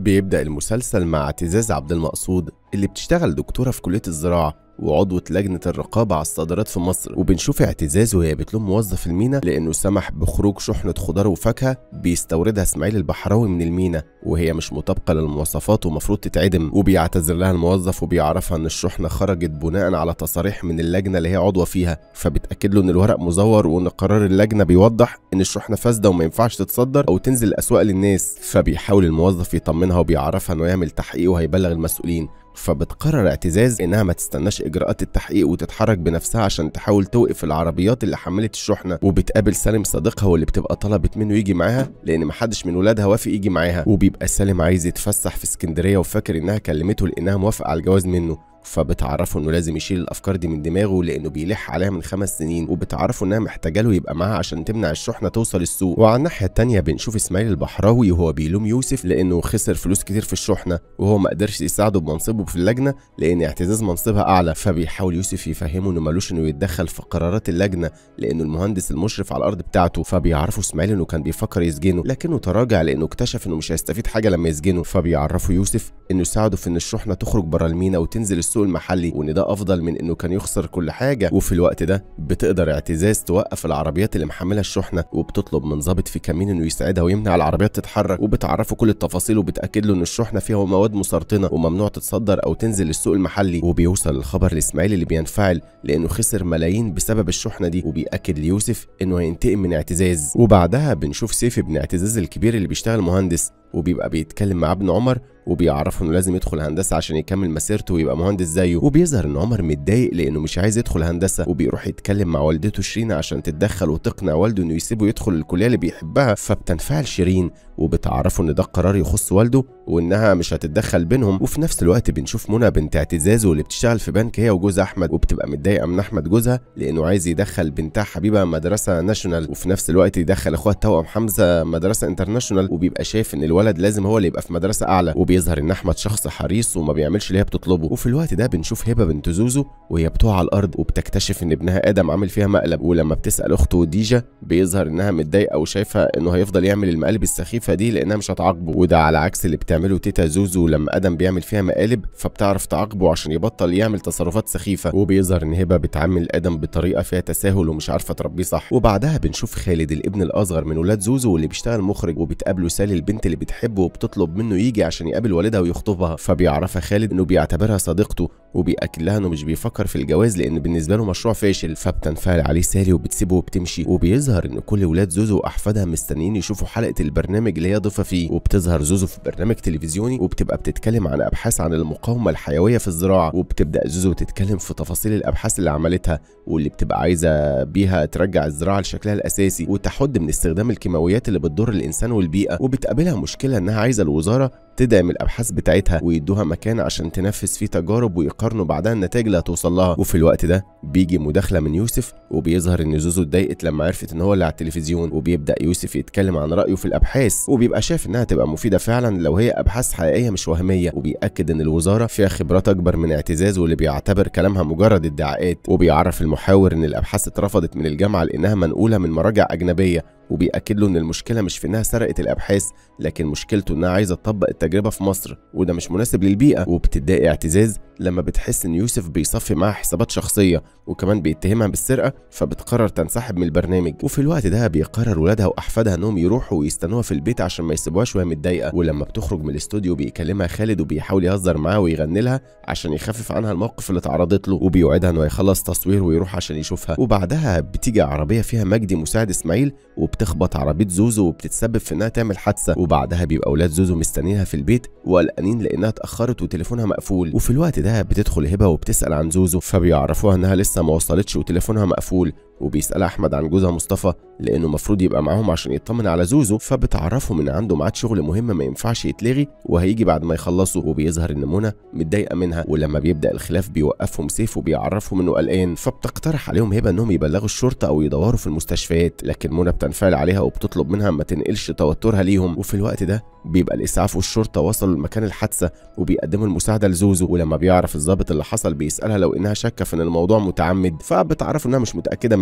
بيبدأ المسلسل مع اعتزاز عبد المقصود اللي بتشتغل دكتورة في كلية الزراعة وعضوة لجنة الرقابة على الصادرات في مصر، وبنشوف اعتزاز وهي بتلوم موظف المينا لأنه سمح بخروج شحنة خضار وفاكهة بيستوردها اسماعيل البحراوي من المينا وهي مش مطابقة للمواصفات ومفروض تتعدم، وبيعتذر لها الموظف وبيعرفها إن الشحنة خرجت بناء على تصاريح من اللجنة اللي هي عضوة فيها، فبتأكد له إن الورق مزور وإن قرار اللجنة بيوضح إن الشحنة فاسدة وما ينفعش تتصدر أو تنزل الأسواق للناس، فبيحاول الموظف يطمنها وبيعرفها إنه يعمل تحقيق وهيبلغ المسؤولين. فبتقرر اعتزاز انها ما تستناش اجراءات التحقيق وتتحرك بنفسها عشان تحاول توقف العربيات اللي حملت الشحنه، وبتقابل سالم صديقها واللي بتبقى طلبت منه يجي معاها لان ما حدش من ولادها وافق يجي معاها، وبيبقى سالم عايز يتفسح في اسكندريه وفاكر انها كلمته لانها موافقه على الجواز منه، فبتعرفه انه لازم يشيل الافكار دي من دماغه لانه بيلح عليها من 5 سنين، وبتعرفه انها محتاجه له يبقى معاها عشان تمنع الشحنه توصل السوق. وعلى الناحيه الثانيه بنشوف اسماعيل البحراوي وهو بيلوم يوسف لانه خسر فلوس كتير في الشحنه وهو ما قدرش يساعده بمنصبه في اللجنه لان اعتزاز منصبها اعلى، فبيحاول يوسف يفهمه انه مالوش انه يتدخل في قرارات اللجنه لانه المهندس المشرف على الارض بتاعته، فبيعرفه اسماعيل انه كان بيفكر يسجنه لكنه تراجع لانه اكتشف انه مش هيستفيد حاجه لما يسجنه، فبيعرفه يوسف انه يساعده في ان الشحنه تخرج بره المينا وتنزل السوق المحلي وان ده افضل من انه كان يخسر كل حاجه. وفي الوقت ده بتقدر اعتزاز توقف العربيات اللي محمله الشحنه وبتطلب من ضابط في كمين انه يساعدها ويمنع العربيات تتحرك، وبتعرفه كل التفاصيل وبتاكد له ان الشحنه فيها مواد مسرطنه وممنوع تتصدر او تنزل السوق المحلي، وبيوصل الخبر لاسماعيل اللي بينفعل لانه خسر ملايين بسبب الشحنه دي، وبياكد ليوسف انه هينتقم من اعتزاز. وبعدها بنشوف سيف ابن اعتزاز الكبير اللي بيشتغل مهندس وبيبقى بيتكلم مع ابن عمر وبيعرفه انه لازم يدخل هندسه عشان يكمل مسيرته ويبقى مهندس زيه، وبيظهر ان عمر متضايق لانه مش عايز يدخل هندسه، وبيروح يتكلم مع والدته شيرين عشان تتدخل وتقنع والده انه يسيبه يدخل الكليه اللي بيحبها، فبتنفعل شيرين وبتعرفه ان ده قرار يخص والده وانها مش هتتدخل بينهم. وفي نفس الوقت بنشوف منى بنت اعتزاز واللي بتشتغل في بنك هي وجوزها احمد، وبتبقى متضايقه من احمد جوزها لانه عايز يدخل بنتها حبيبه مدرسه ناشونال وفي نفس الوقت يدخل اخوها التوأم حمزه مدرسه انترناشونال، وبيبقى شايف ان الولد لازم هو اللي يبقى في مدرسه اعلى، وبيظهر ان احمد شخص حريص وما بيعملش اللي هي بتطلبه. وفي الوقت ده بنشوف هبه بنت زوزو وهي بتقع على الارض وبتكتشف ان ابنها ادم عامل فيها مقلب، ولما بتسال اخته ديجا بيظهر انها متضايقه وشايفه انه هيفضل يعمل المقالب السخيفه دي لانها مش هتعاقبه، وده على عكس اللي بتعمله تيتا زوزو لما ادم بيعمل فيها مقالب فبتعرف تعاقبه عشان يبطل يعمل تصرفات سخيفه، وبيظهر ان هبه بتعامل ادم بطريقه فيها تساهل ومش عارفه تربيه صح. وبعدها بنشوف خالد الابن الاصغر من ولاد زوزو واللي بيشتغل مخرج، وبتقابله سالي البنت اللي بتحبه وبتطلب منه يجي عشان يقابل والدها ويخطبها، فبيعرفها خالد انه بيعتبرها صديقته وبيأكد لها انه مش بيفكر في الجواز لان بالنسبه له مشروع فاشل، فبتنفعل عليه سالي وبتسيبه وبتمشي. وبيظهر ان كل ولاد زوزو واحفادها مستنيين يشوفوا حلقه البرنامج اللي هي ضيفه فيه، وبتظهر زوزو في برنامج تلفزيوني وبتبقى بتتكلم عن ابحاث عن المقاومه الحيويه في الزراعه، وبتبدا زوزو تتكلم في تفاصيل الابحاث اللي عملتها واللي بتبقى عايزه بيها ترجع الزراعه لشكلها الاساسي وتحد من استخدام الكيماويات اللي بتضر الانسان والبيئه، وبتقابلها مشكله انها عايزه الوزاره تدعم الابحاث بتاعتها ويدوها مكان عشان تنفذ فيه تجارب ويقارنوا بعدها النتائج اللي هتوصل لها. وفي الوقت ده بيجي مداخله من يوسف وبيظهر ان زوزو اتضايقت لما عرفت ان هو اللي على التلفزيون، وبيبدا يوسف يتكلم عن رايه في الابحاث وبيبقى شايف انها تبقى مفيده فعلا لو هي ابحاث حقيقيه مش وهميه، وبيأكد ان الوزاره فيها خبرات اكبر من اعتزاز واللي بيعتبر كلامها مجرد ادعاءات، وبيعرف المحاور ان الابحاث اترفضت من الجامعه لانها منقوله من مراجع اجنبيه، وبيأكد له ان المشكله مش في انها سرقت الابحاث لكن مشكلته انها عايزه تطبق التجربه في مصر وده مش مناسب للبيئه. وبتتضايق اعتزاز لما بتحس ان يوسف بيصفي معاها حسابات شخصيه وكمان بيتهمها بالسرقه، فبتقرر تنسحب من البرنامج. وفي الوقت ده بيقرر ولادها واحفادها انهم يروحوا ويستنوها في البيت عشان ما يسيبوهاش وهي متضايقه، ولما بتخرج من الاستوديو بيكلمها خالد وبيحاول يهزر معاها ويغني لها عشان يخفف عنها الموقف اللي اتعرضت له، وبيوعدها انه هيخلص تصوير ويروح عشان يشوفها. وبعدها بتيجي عربيه فيها مجدي مساعد اسماعيل وبتخبط عربيه زوزو وبتتسبب في انها تعمل حادثه، وبعدها بيبقى اولاد زوزو مستنيينها في البيت وقلقانين لانها اتاخرت وتليفونها مقفول. وفي الوقت ده بتدخل هبه وبتسال عن زوزو فبيعرفوها انها لسه ما وصلتش وتليفونها مقفول، وبيسألها أحمد عن جوزها مصطفى لأنه المفروض يبقى معاهم عشان يطمن على زوزو، فبتعرفهم إن عنده ميعاد شغل مهم ما ينفعش يتلغي وهيجي بعد ما يخلصوا، وبيظهر إن منى متضايقة منها، ولما بيبدأ الخلاف بيوقفهم سيف وبيعرفهم إنه قلقان، فبتقترح عليهم هبة إنهم يبلغوا الشرطة أو يدوروا في المستشفيات، لكن منى بتنفعل عليها وبتطلب منها ما تنقلش توترها ليهم. وفي الوقت ده بيبقى الإسعاف والشرطة وصلوا لمكان الحادثة وبيقدموا المساعدة لزوزو، ولما بيعرف الضابط اللي حصل بيسألها لو إنها شاكة في إن الموضوع متعمد، فبتعرف إنها مش متأكدة من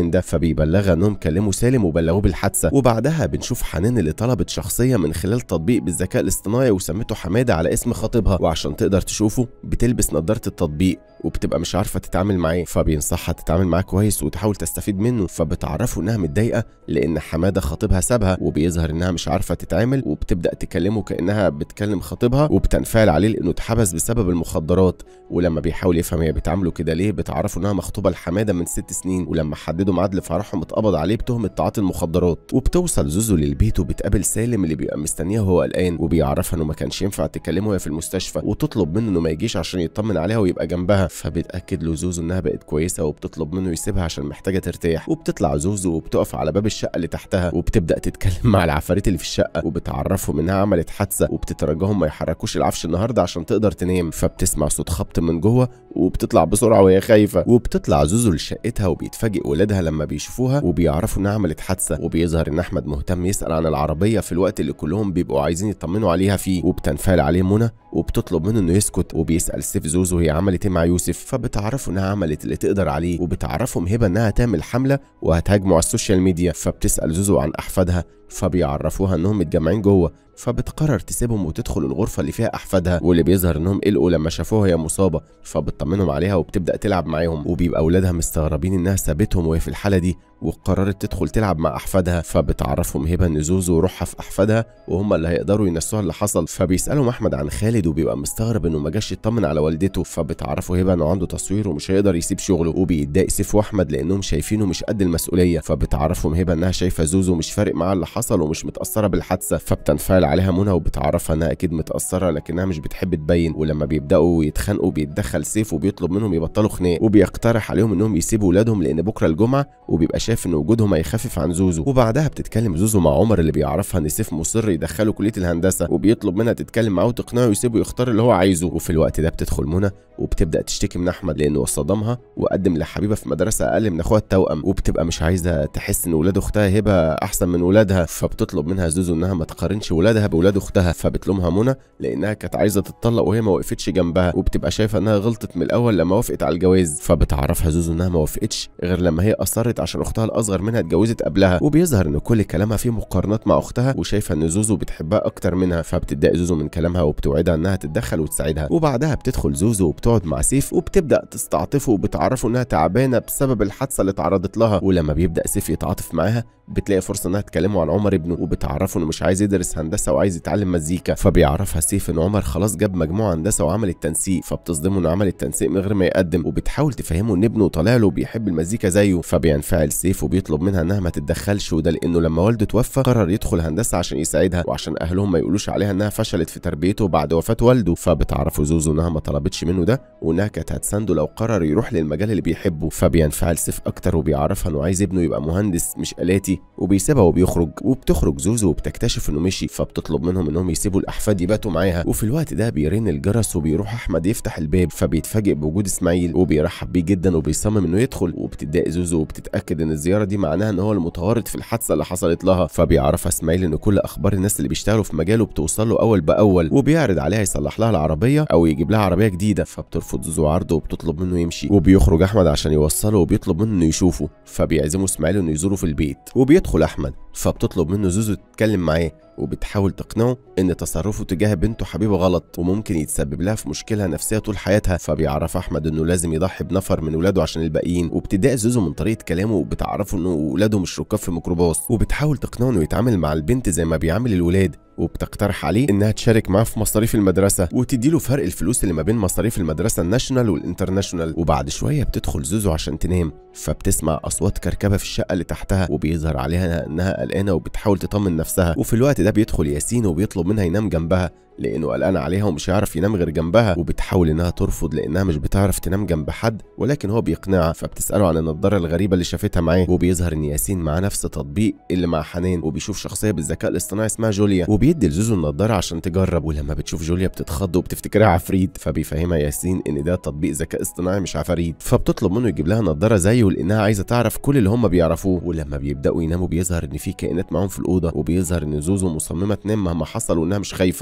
من ده، فبيبلغها انهم كلموا سالم وبلغوه بالحادثه. وبعدها بنشوف حنان اللي طلبت شخصيه من خلال تطبيق بالذكاء الاصطناعي وسمته حماده على اسم خطيبها، وعشان تقدر تشوفه بتلبس نظاره التطبيق وبتبقى مش عارفه تتعامل معاه، فبينصحها تتعامل معاه كويس وتحاول تستفيد منه. فبتعرفه انها متضايقه لان حماده خطيبها سابها، وبيظهر انها مش عارفه تتعامل وبتبدا تكلمه كانها بتكلم خطيبها، وبتنفعل عليه لانه اتحبس بسبب المخدرات. ولما بيحاول يفهم هي بتعامله كده ليه بتعرفه انها مخطوبه لحماده من 6 سنين، ولما حددوا ميعاد لفرحهم اتقبض عليه بتهمه تعاطي المخدرات. وبتوصل زوزو للبيت وبتقابل سالم اللي بيبقى مستنيها وهو قلقان، وبيعرفها انه ما كانش ينفع تكلمه وهي في المستشفى، وتطلب منه انه ما يجيش عشان يطمن عليها ويبقى جنبها. فبتاكد له زوزو انها بقت كويسه وبتطلب منه يسيبها عشان محتاجه ترتاح. وبتطلع زوزو وبتقف على باب الشقه اللي تحتها وبتبدا تتكلم مع العفاريت اللي في الشقه، وبتعرفهم انها عملت حادثه وبتترجاهم ما يحركوش العفش النهارده عشان تقدر تنام. فبتسمع صوت خبط من جوه وبتطلع بسرعه وهي خايفه. وبتطلع زوزو لشقتها وبيتفاجئ ولادها لما بيشوفوها وبيعرفوا انها عملت حادثه. وبيظهر ان احمد مهتم يسال عن العربيه في الوقت اللي كلهم بيبقوا عايزين يطمنوا عليها فيه. وبتنفعل عليه منى وبتطلب منه انه يسكت، وبيسال سيف زوزو هي عملت ايه مع يوسف، فبتعرفه انها عملت اللي تقدر عليه. وبتعرفهم هبه انها تعمل حمله وهتهاجمه على السوشيال ميديا. فبتسال زوزو عن احفادها فبيعرفوها انهم متجمعين جوه، فبتقرر تسيبهم وتدخل الغرفه اللي فيها احفادها، واللي بيظهر انهم قلقوا لما شافوها هي مصابه. فبتطمنهم عليها وبتبدا تلعب معاهم، وبيبقى اولادها مستغربين انها سابتهم وهي في الحاله دي وقررت تدخل تلعب مع احفادها. فبتعرفهم هبه ان زوزو روحها في احفادها وهم اللي هيقدروا ينسوها اللي حصل. فبيسالهم احمد عن خالد وبيبقى مستغرب انه ما جاش يطمن على والدته. فبتعرفوا هبه انه عنده تصوير ومش هيقدر يسيب شغله، وبيتضايق سيف واحمد لانهم شايفينه مش قد المسؤوليه. فبتعرفهم هبه انها شايفه زوزو مش فارق معاها اللي حصل ومش متاثره بالحادثه. فبتنفعل عليها منى وبتعرفها انها اكيد متاثره لكنها مش بتحب تبين. ولما بيبداوا يتخانقوا بيتدخل سيف وبيطلب منهم يبطلوا خناق، وبيقترح عليهم انهم يسيبوا ولادهم لان بكره الجمعه، وبيبقى شايف ان وجودهم هيخفف عن زوزو. وبعدها بتتكلم زوزو مع عمر اللي بيعرفها ان سيف مصر يدخله كليه الهندسه، وبيطلب منها تتكلم معاه وتقنعه يسيبه يختار اللي هو عايزه. وفي الوقت ده بتدخل منى وبتبدا تشتكي من احمد لانه صدمها وقدم لحبيبه في مدرسه اقل من اخوها التوأم، وبتبقى مش عايزه تحس ان ولاد اختها هبه احسن من ولادها. فبتطلب منها زوزو انها ما تقارنش ولادها بولاد اختها. فبتلومها منى لانها كانت عايزه تتطلق وهي ما وقفتش جنبها، وبتبقى شايفه انها غلطت من الاول لما وافقت على الجواز. فبتعرفها زوزو انها ما وافقتش غير لما هي اصرت عشان اختها الاصغر منها اتجوزت قبلها. وبيظهر ان كل كلامها فيه مقارنات مع اختها وشايفه ان زوزو بتحبها اكتر منها. فبتتضايق زوزو من كلامها وبتوعدها انها تتدخل وتساعدها. وبعدها بتدخل زوزو وبتقعد مع سيف وبتبدا تستعطفه وبتعرفه انها تعبانه بسبب الحادثه اللي اتعرضت لها. ولما بيبدا سيف يتعاطف معاها بتلاقي فرصه انها تكلمه عن عمر ابنه، وبتعرفه انه مش عايز يدرس هندسه وعايز يتعلم مزيكا. فبيعرفها سيف ان عمر خلاص جاب مجموع هندسه وعمل التنسيق، فبتصدمه انه عمل التنسيق من غير ما يقدم، وبتحاول تفهمه ان ابنه طالع له وبيحب المزيكا زيه. فبينفعل سيف وبيطلب منها انها ما تتدخلش، وده لانه لما والده توفى قرر يدخل هندسه عشان يساعدها وعشان اهلهم ما يقولوش عليها انها فشلت في تربيته بعد وفاه والده. فبتعرفه زوزو انها ما طلبتش منه ده وانها كانت هتسانده لو قرر يروح للمجال اللي بيحبه. فبينفعل سيف اكتر وبيعرفها انه عايز ابنه يبقى مهندس مش آلاتي، وبيسيبها وبيخرج. وبتخرج زوزو وبتكتشف انه مشي، فبتطلب منهم انهم يسيبوا الاحفاد يباتوا معاها. وفي الوقت ده بيرن الجرس وبيروح احمد يفتح الباب، فبيتفاجئ بوجود اسماعيل وبيرحب بيه جدا وبيصمم انه يدخل. وبتتضايق زوزو وبتتاكد ان الزياره دي معناها ان هو المتورط في الحادثه اللي حصلت لها. فبيعرفها اسماعيل ان كل اخبار الناس اللي بيشتغلوا في مجاله بتوصل له اول باول، وبيعرض عليها يصلح لها العربيه او يجيب لها عربيه جديده. فبترفض زوزو عرضه وبتطلب منه يمشي، وبيخرج احمد عشان يوصله وبيطلب منه انه يشوفه. فبيعزمه اسماعيل انه يزوره في البيت، وبيدخل احمد. فبتطلب منه زوزو تتكلم معاه وبتحاول تقنعه ان تصرفه تجاه بنته حبيبه غلط وممكن يتسبب لها في مشكله نفسيه طول حياتها. فبيعرف احمد انه لازم يضحي بنفر من ولاده عشان الباقيين. وبتضايق زوزو من طريقه كلامه وبتعرفه انه ولاده مش ركاب في ميكروباص، وبتحاول تقنعه انه يتعامل مع البنت زي ما بيعامل الولاد. وبتقترح عليه انها تشارك معاه في مصاريف المدرسه وتديله فرق الفلوس اللي ما بين مصاريف المدرسه الناشونال والانترناشونال. وبعد شويه بتدخل زوزو عشان تنام، فبتسمع اصوات كركبه في الشقه اللي تحتها وبيظهر عليها انها قلقانه وبتحاول تطمن نفسها. وفي الوقت ده بيدخل ياسين وبيطلب منها ينام جنبها لانه قلقان عليها ومش هيعرف ينام غير جنبها. وبتحاول انها ترفض لانها مش بتعرف تنام جنب حد، ولكن هو بيقنعها. فبتساله عن النضاره الغريبه اللي شافتها معاه، وبيظهر ان ياسين معاه نفس تطبيق اللي مع حنان، وبيشوف شخصيه بالذكاء الاصطناعي اسمها جوليا، وبيدي لزوزو النضاره عشان تجرب. ولما بتشوف جوليا بتتخض وبتفتكرها عفريت، فبيفهمها ياسين ان ده تطبيق ذكاء اصطناعي مش عفاريت. فبتطلب منه يجيب لها نضاره زيه لانها عايزه تعرف كل اللي هم بيعرفوه. ولما بيبداوا يناموا بيظهر ان في كائنات معاهم في الاوضه، وبيظهر ان زوزو مصممه تنام مهما حصل وانها مش خايفه. والصبح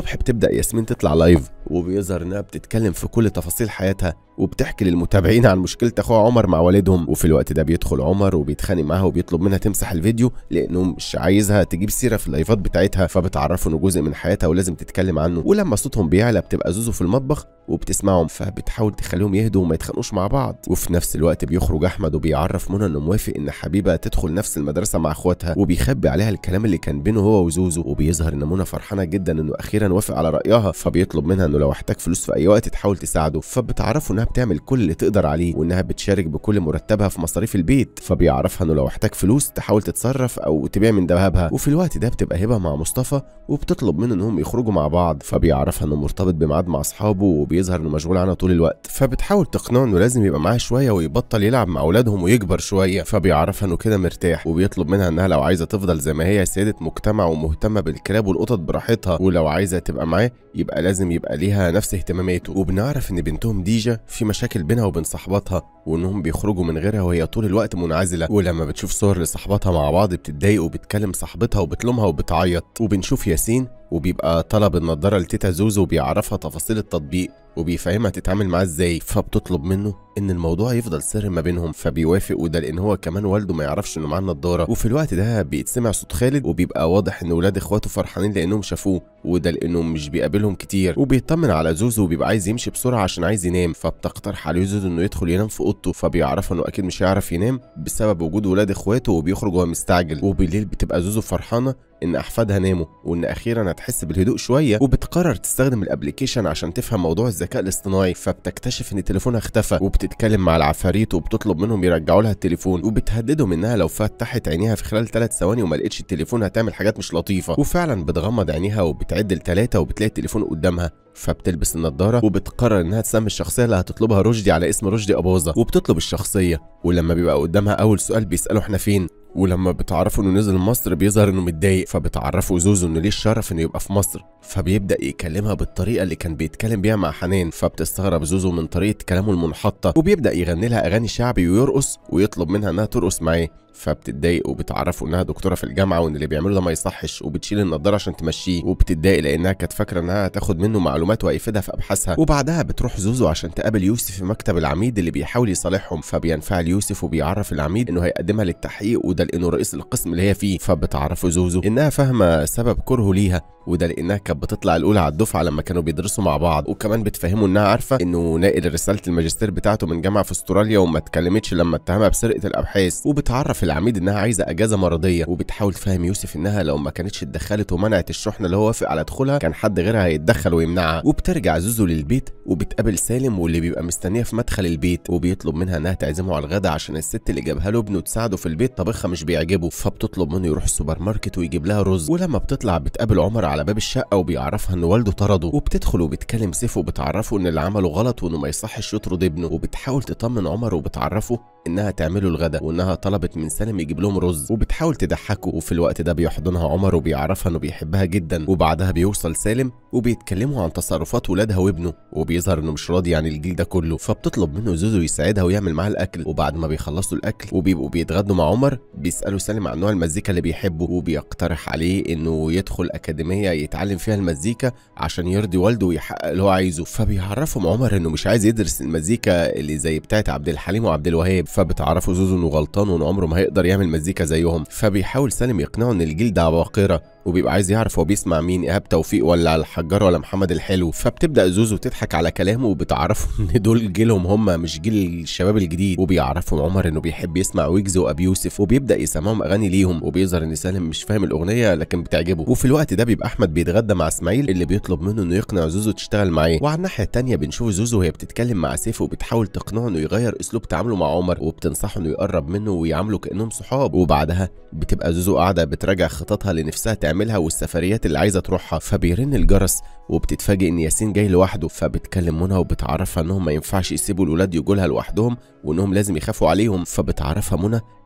الصبح بتبدا ياسمين تطلع لايف، وبيظهر انها بتتكلم في كل تفاصيل حياتها وبتحكي للمتابعين عن مشكله اخوها عمر مع والدهم. وفي الوقت ده بيدخل عمر وبيتخانق معاها وبيطلب منها تمسح الفيديو لانه مش عايزها تجيب سيره في اللايفات بتاعتها، فبتعرفه انه جزء من حياتها ولازم تتكلم عنه. ولما صوتهم بيعلى بتبقى زوزو في المطبخ وبتسمعهم، فبتحاول تخليهم يهدوا وما يتخانقوش مع بعض. وفي نفس الوقت بيخرج احمد وبيعرف منى انه موافق ان حبيبه تدخل نفس المدرسه مع اخواتها، وبيخبي عليها الكلام اللي كان بينه هو وزوزو. وبيظهر ان منى فرحانه جدا انه اخيرا وافق على رايها، فبيطلب منها انه لو احتاج فلوس في اي وقت تحاول تساعده. فبتعرفه انها بتعمل كل اللي تقدر عليه وانها بتشارك بكل مرتبها في مصاريف البيت، فبيعرفها انه لو احتاج فلوس تحاول تتصرف او تبيع من ذهبها. وفي الوقت ده بتبقى هبه مع مصطفى وبتطلب منه انهم يخرجوا مع بعض، فبيعرفها انه مرتبط بميعاد مع اصحابه وبيظهر انه مشغول عنها طول الوقت، فبتحاول تقنعه انه لازم يبقى معاها شويه ويبطل يلعب مع اولادهم ويكبر شويه. فبيعرفها انه كده مرتاح، وبيطلب منها انها لو عايزه تفضل زي ما هي سيده مجتمع ومهتمه بالكلاب والقطط براحتها، ولو عايزه تبقى معاه يبقى لازم يبقى ليها نفس اهتماماته. وبنعرف ان بنتهم ديجا في مشاكل بينها وبين صاحباتها وانهم بيخرجوا من غيرها وهي طول الوقت منعزله، ولما بتشوف صور لصاحباتها مع بعض بتتضايق وبتكلم صاحبتها وبتلومها وبتعيط. وبنشوف ياسين وبيبقى طلب النضاره لتيتا زوزو وبيعرفها تفاصيل التطبيق وبيفهمها تتعامل معاه ازاي، فبتطلب منه ان الموضوع يفضل سر ما بينهم، فبيوافق، وده لان هو كمان والده ما يعرفش انه معاه النضاره. وفي الوقت ده بيتسمع صوت خالد وبيبقى واضح ان ولاد اخواته فرحانين لانهم شافوه، وده لانه مش بيقابلهم كتير. وبيطمن على زوزو وبيبقى عايز يمشي بسرعه عشان عايز ينام، فبتقترح عليه زوزو انه يدخل ينام في اوضته، فبيعرف انه اكيد مش هيعرف ينام بسبب وجود ولاد اخواته وبيخرج وهو مستعجل. وبالليل بتبقى زوزو فرحانه ان احفادها ناموا وان اخيرا هتحس بالهدوء شويه، وبتقرر تستخدم الابلكيشن عشان تفهم موضوع الذكاء الاصطناعي، فبتكتشف ان تليفونها اختفى وبتتكلم مع العفاريت وبتطلب منهم يرجعوا لها التليفون، وبتهددهم انها لو فتحت عينيها في خلال 3 ثواني وما لقيتش التليفون هتعمل حاجات مش لطيفه. وفعلا بتغمض عينيها وبتعد ل3 وبتلاقي التليفون قدامها، فبتلبس النضاره وبتقرر انها تسمي الشخصيه اللي هتطلبها رشدي على اسم رشدي اباظه، وبتطلب الشخصيه. ولما بيبقى قدامها اول سؤال بيساله احنا فين، ولما بتعرفوا انه نزل مصر بيظهر انه متضايق، فبتعرفوا زوزو انه ليه الشرف انه يبقى في مصر، فبيبدا يكلمها بالطريقه اللي كان بيتكلم بيها مع حنان، فبتستغرب زوزو من طريقه كلامه المنحطه، وبيبدا يغني لها اغاني شعبي ويرقص ويطلب منها انها ترقص معاه، فبتتضايق وبتعرفه انها دكتوره في الجامعه وان اللي بيعمله ده ما يصحش، وبتشيل النضاره عشان تمشيه، وبتتضايق لانها كانت فاكره انها هتاخد منه معلومات وهيفيدها في ابحاثها. وبعدها بتروح زوزو عشان تقابل يوسف في مكتب العميد اللي بيحاول يصالحهم، فبينفعل يوسف وبيعرف العميد انه هيقدمها للتحقيق، وده لانه رئيس القسم اللي هي فيه. فبتعرفه زوزو انها فاهمه سبب كرهه ليها، وده لانها كانت بتطلع الاولى على الدفعه لما كانوا بيدرسوا مع بعض، وكمان بتفهمه انها عارفه انه ناقل رساله الماجستير بتاعته من جامعه في استراليا وما اتكلمتش لما اتهمها بسرقه الابحاث. وبتعرف العميد انها عايزه اجازه مرضيه، وبتحاول تفهم يوسف انها لو ما كانتش اتدخلت ومنعت الشحنه اللي هو وافق على دخولها كان حد غيرها هيتدخل ويمنعها. وبترجع زوزو للبيت وبتقابل سالم واللي بيبقى مستنيه في مدخل البيت، وبيطلب منها انها تعزمه على الغدا عشان الست اللي جابها له ابنه تساعده في البيت طبخها مش بيعجبه، فبتطلب منه يروح السوبر ماركت ويجيب لها رز. ولما بتطلع بتقابل عمر على باب الشقه وبيعرفها ان والده طرده، وبتدخل وبتكلم سيف وبتعرفه ان اللي عمله غلط وانه ما يصحش يطرد ابنه، وبتحاول تطمن عمر وبتعرفه انها تعمله الغدا وانها طلبت من سالم يجيب لهم رز، وبتحاول تضحكه. وفي الوقت ده بيحضنها عمر وبيعرفها انه بيحبها جدا. وبعدها بيوصل سالم وبيتكلموا عن تصرفات ولادها وابنه، وبيظهر انه مش راضي عن الجيل ده كله، فبتطلب منه زوزو يساعدها ويعمل معاها الاكل. وبعد ما بيخلصوا الاكل وبيبقوا بيتغدوا مع عمر بيسالوا سالم عن نوع المزيكا اللي بيحبه، وبيقترح عليه انه يدخل اكاديميه يتعلم فيها المزيكا عشان يرضي والده ويحقق اللي هو عايزه. فبيعرفهم عمر انه مش عايز يدرس المزيكا اللي زي بتاعت عبد الحليم وعبد الوهاب، فبتعرفوا زوزو انه غلطان وانه عمره ما هيقدر يعمل مزيكا زيهم. فبيحاول سالم يقنعه ان الجيل ده عباقره، وبيبقى عايز يعرف هو بيسمع مين، ايهاب توفيق ولا الحجار ولا محمد الحلو. فبتبدا زوزو تضحك على كلامه وبتعرفوا ان دول جيلهم هم مش جيل الشباب الجديد. وبيعرفوا عمر انه بيحب يسمع ويجز وابي يوسف وبيبدا يسمعهم اغاني ليهم، وبيظهر ان سالم مش فاهم الاغنيه لكن بتعجبه. وفي الوقت ده بيبقى احمد بيتغدى مع اسماعيل اللي بيطلب منه انه يقنع زوزو تشتغل معاه. وعلى الناحيه الثانيه بنشوف زوزو وهي بتتكلم مع سيف وبتحاول تقنعه انه يغير اسلوب تعامله مع عمر، وبتنصحه انه يقرب منه ويعامله كانهم صحاب. وبعدها بتبقى زوزو قاعده بتراجع خططها اللي نفسها تعملها والسفريات اللي عايزه تروحها، فبيرن الجرس وبتتفاجئ ان ياسين جاي لوحده، فبتكلم منى وبتعرفها انهم ما ينفعش يسيبوا الولاد يجوا لها لوحدهم وانهم لازم يخافوا عليهم. فبتعرفها منى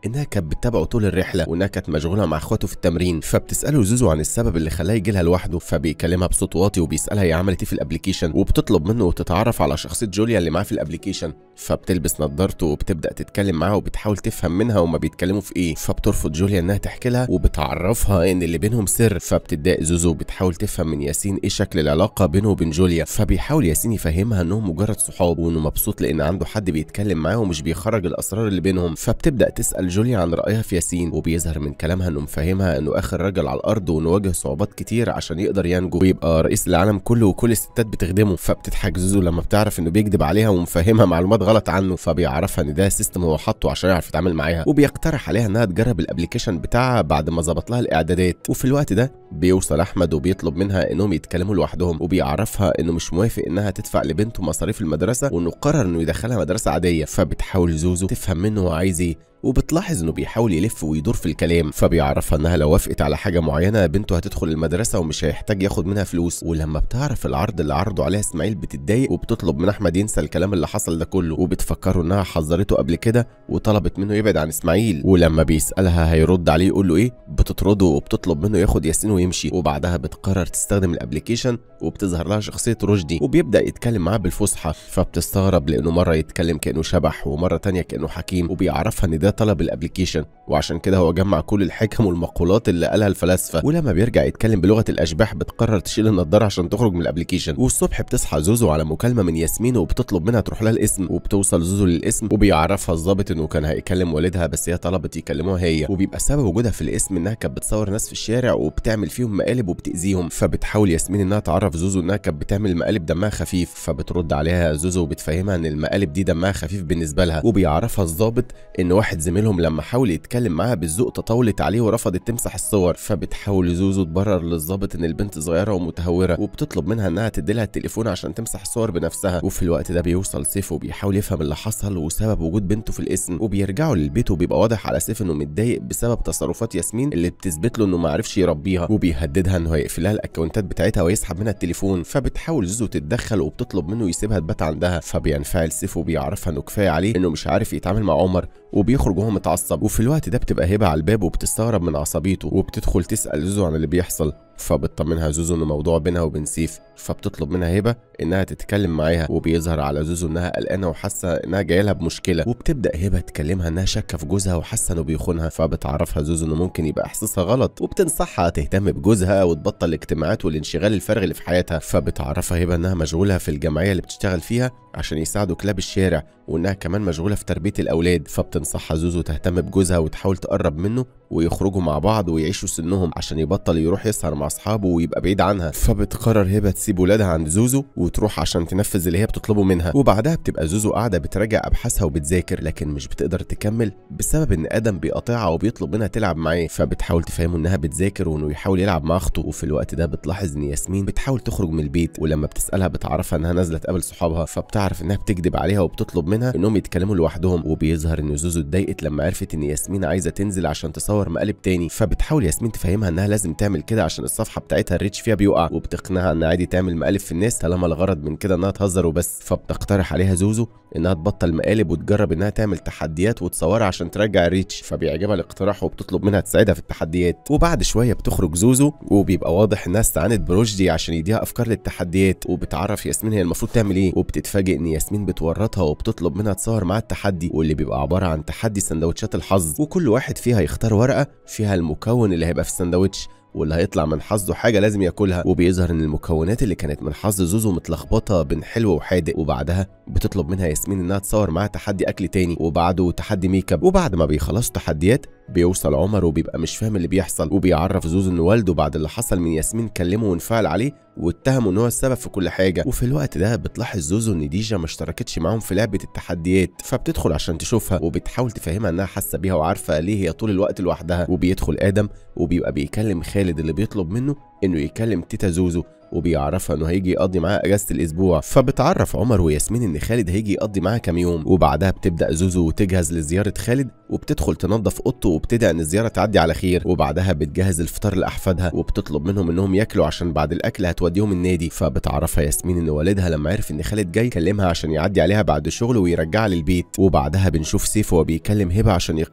انها كانت بتتابعه طول الرحله وانها كانت مشغوله مع اخواته في التمرين. فبتساله زوزو عن السبب اللي خلاه يجي لها لوحده، فبيكلمها بصوت واطي وبيسالها هي عملت ايه في الابلكيشن، وبتطلب منه تتعرف على شخصيه جوليا اللي معاه في الابلكيشن. فبتلبس نظارته وبتبدا تتكلم معاها وبتحاول تفهم منها هما بيتكلموا في ايه. فبترفض جوليا انها تحكي لها وبتعرفها ان اللي بينهم سر. فبتتضايق زوزو وبتحاول تفهم من ياسين ايه شكل العلاقه بينه وبين جوليا. فبيحاول ياسين يفهمها انهم مجرد صحاب وانه مبسوط لان عنده حد بيتكلم معاه ومش بيخرج الاسرار اللي بينهم. فبتبدا تسال جوليا عن رايها في ياسين، وبيظهر من كلامها انه مفهمها انه اخر راجل على الارض وانه واجه صعوبات كتير عشان يقدر ينجو ويبقى رئيس العالم كله وكل الستات بتخدمه. فبتضحك زوزو لما بتعرف انه بيكذب عليها ومفهمها معلومات غلط عنه. فبيعرفها ان ده سيستم هو حاطه عشان يعرف يتعامل معاها، وبيقترح عليها انها تجرب الابلكيشن بتاعها بعد ما ظبط لها الاعدادات. وفي الوقت ده بيوصل احمد وبيطلب منها انهم يتكلموا لوحدهم، وبيعرفها انه مش موافق انها تدفع لبنته مصاريف المدرسه وانه قرر انه يدخلها مدرسه عاديه. فبتحاول زوزو تفهم منه هو عايز ايه، وبتلاحظ انه بيحاول يلف ويدور في الكلام. فبيعرفها انها لو وافقت على حاجه معينه بنته هتدخل المدرسه ومش هيحتاج ياخد منها فلوس. ولما بتعرف العرض اللي عرضه عليها اسماعيل بتتضايق وبتطلب من احمد ينسى الكلام اللي حصل ده كله، وبتفكره انها حذرته قبل كده وطلبت منه يبعد عن اسماعيل. ولما بيسالها هيرد عليه يقول له ايه بتطرده وبتطلب منه ياخد ياسين ويمشي. وبعدها بتقرر تستخدم الابلكيشن وبتظهر لها شخصيه رشدي وبيبدا يتكلم معاها بالفصحى. فبتستغرب لانه مره يتكلم كانه شبح ومره تانية كانه حكيم، وبيعرفها ان ده طلب الابلكيشن وعشان كده هو جمع كل الحكم والمقولات اللي قالها الفلاسفه. ولما بيرجع يتكلم بلغه الاشباح بتقرر تشيل النضاره عشان تخرج من الابلكيشن. والصبح بتصحى زوزو على مكالمه من ياسمين وبتطلب منها تروح لها الاسم، وبتوصل زوزو للاسم وبيعرفها الضابط انه كان هيكلم والدها بس هي طلبت يكلموها هي، وبيبقى سبب وجودها في الاسم انها كانت بتصور ناس في الشارع وبتعمل فيهم مقالب وبتاذيهم. فبتحاول ياسمين انها تعرف زوزو انها كانت بتعمل مقالب دمها خفيف، فبترد عليها زوزو وبتفهمها ان المقالب دي دمها خفيف بالنسبه لها. وبيعرفها الضابط ان واحد زميلهم لما حاول يتكلم معاها بالذوق تطاولت عليه ورفضت تمسح الصور. فبتحاول زوزو تبرر للضابط ان البنت صغيره ومتهوره وبتطلب منها انها تدي لها التليفون عشان تمسح الصور بنفسها. وفي الوقت ده بيوصل سيف وبيحاول يفهم اللي حصل وسبب وجود بنته في الاسم، وبيرجعوا للبيت وبيبقى واضح على سيف انه متضايق بسبب تصرفات ياسمين اللي بتثبت له انه ما عرفش يربيها، وبيهددها انه هيقفل لها الاكونتات بتاعتها ويسحب منها التليفون. فبتحاول زوزو تتدخل وبتطلب منه يسيبها تبات عندها. فبينفعل سيف وبيعرفها انه كفايه عليه انه مش عارف يتعامل مع عمر وبيخرج وهو متعصب. وفي الوقت ده بتبقى هبه على الباب وبتستغرب من عصبيته وبتدخل تسال زوزو عن اللي بيحصل. فبتطمنها زوزو انه موضوع بينها وبين سيف. فبتطلب منها هبه انها تتكلم معاها، وبيظهر على زوزو انها قلقانه وحاسه انها جايه لها بمشكله. وبتبدا هبه تكلمها انها شاكه في جوزها وحاسه انه بيخونها. فبتعرفها زوزو انه ممكن يبقى احساسها غلط وبتنصحها تهتم بجوزها وتبطل الاجتماعات والانشغال الفارغ اللي في حياتها. فبتعرفها هبه انها مشغوله في الجمعيه اللي بتشتغل فيها عشان يساعدوا كلاب الشارع، وانها كمان مشغوله في تربيه الاولاد. فبتنصحها زوزو تهتم بجوزها وتحاول تقرب منه ويخرجوا مع بعض ويعيشوا سنهم عشان يبطل يروح يسهر مع اصحابه ويبقى بعيد عنها. فبتقرر هبه تسيب ولادها عند زوزو وتروح عشان تنفذ اللي هي بتطلبه منها. وبعدها بتبقى زوزو قاعده بتراجع ابحاثها وبتذاكر لكن مش بتقدر تكمل بسبب ان ادم بيقاطعها وبيطلب منها تلعب معاه. فبتحاول تفهمه انها بتذاكر وانه يحاول يلعب مع اخته. وفي الوقت ده بتلاحظ ان ياسمين بتحاول تخرج من البيت، ولما بتسالها بتعرفها انها نازله تقابل صحابها. فبتعرف انها بتكذب عليها وبتطلب منها انهم يتكلموا لوحدهم. وبيظهر ان زوزو اتضايقت لما عرفت ان ياسمين عايزه تنزل عشان تصور مقالب تاني. فبتحاول ياسمين تفهمها انها لازم تعمل كده عشان الصفحه بتاعتها الريتش فيها بيقع، وبتقنعها ان عادي تعمل مقالب في الناس طالما الغرض من كده انها تهزر وبس. فبتقترح عليها زوزو انها تبطل مقالب وتجرب انها تعمل تحديات وتصورها عشان ترجع الريتش. فبيعجبها الاقتراح وبتطلب منها تساعدها في التحديات. وبعد شويه بتخرج زوزو وبيبقى واضح انها استعانت برشدي عشان يديها افكار للتحديات، وبتعرف ياسمين هي المفروض تعمل ايه. وبتتفاجئ ان ياسمين بتورطها وبتطلب منها تصور معاها التحدي، واللي بيبقى عباره عن تحدي سندوتشات الحظ، وكل واحد فيها يختار ورقه فيها المكون اللي هيبقى في السندوتش واللي هيطلع من حظه حاجه لازم ياكلها. وبيظهر ان المكونات اللي كانت من حظ زوزو متلخبطه بين حلو وحادق. وبعدها بتطلب منها ياسمين انها تصور معاها تحدي اكل تاني وبعده تحدي ميك اب. وبعد ما بيخلصوا تحديات بيوصل عمر وبيبقى مش فاهم اللي بيحصل، وبيعرف زوزو ان والده بعد اللي حصل من ياسمين كلمه وانفعل عليه واتهموا ان هو السبب في كل حاجه. وفي الوقت ده بتلاحظ زوزو ان ديجا ما اشتركتش معاهم في لعبه التحديات. فبتدخل عشان تشوفها وبتحاول تفهمها انها حاسه بيها وعارفه ليه هي طول الوقت لوحدها. وبيدخل ادم وبيبقى بيكلم خالد اللي بيطلب منه انه يكلم تيتا زوزو، وبيعرفها انه هيجي يقضي معاها اجازه الاسبوع. فبتعرف عمر وياسمين ان خالد هيجي يقضي معاها كام يوم. وبعدها بتبدا زوزو تجهز لزياره خالد وبتدخل تنظف اوضته وبتدعي ان الزياره تعدي على خير. وبعدها بتجهز الفطار لاحفادها وبتطلب منهم انهم ياكلوا عشان بعد الاكل هتوديهم النادي. فبتعرفها ياسمين ان والدها لما عرف ان خالد جاي كلمها عشان يعدي عليها بعد الشغل ويرجعها للبيت. وبعدها بنشوف سيف وهو بيكلم هبه عشان يقنعها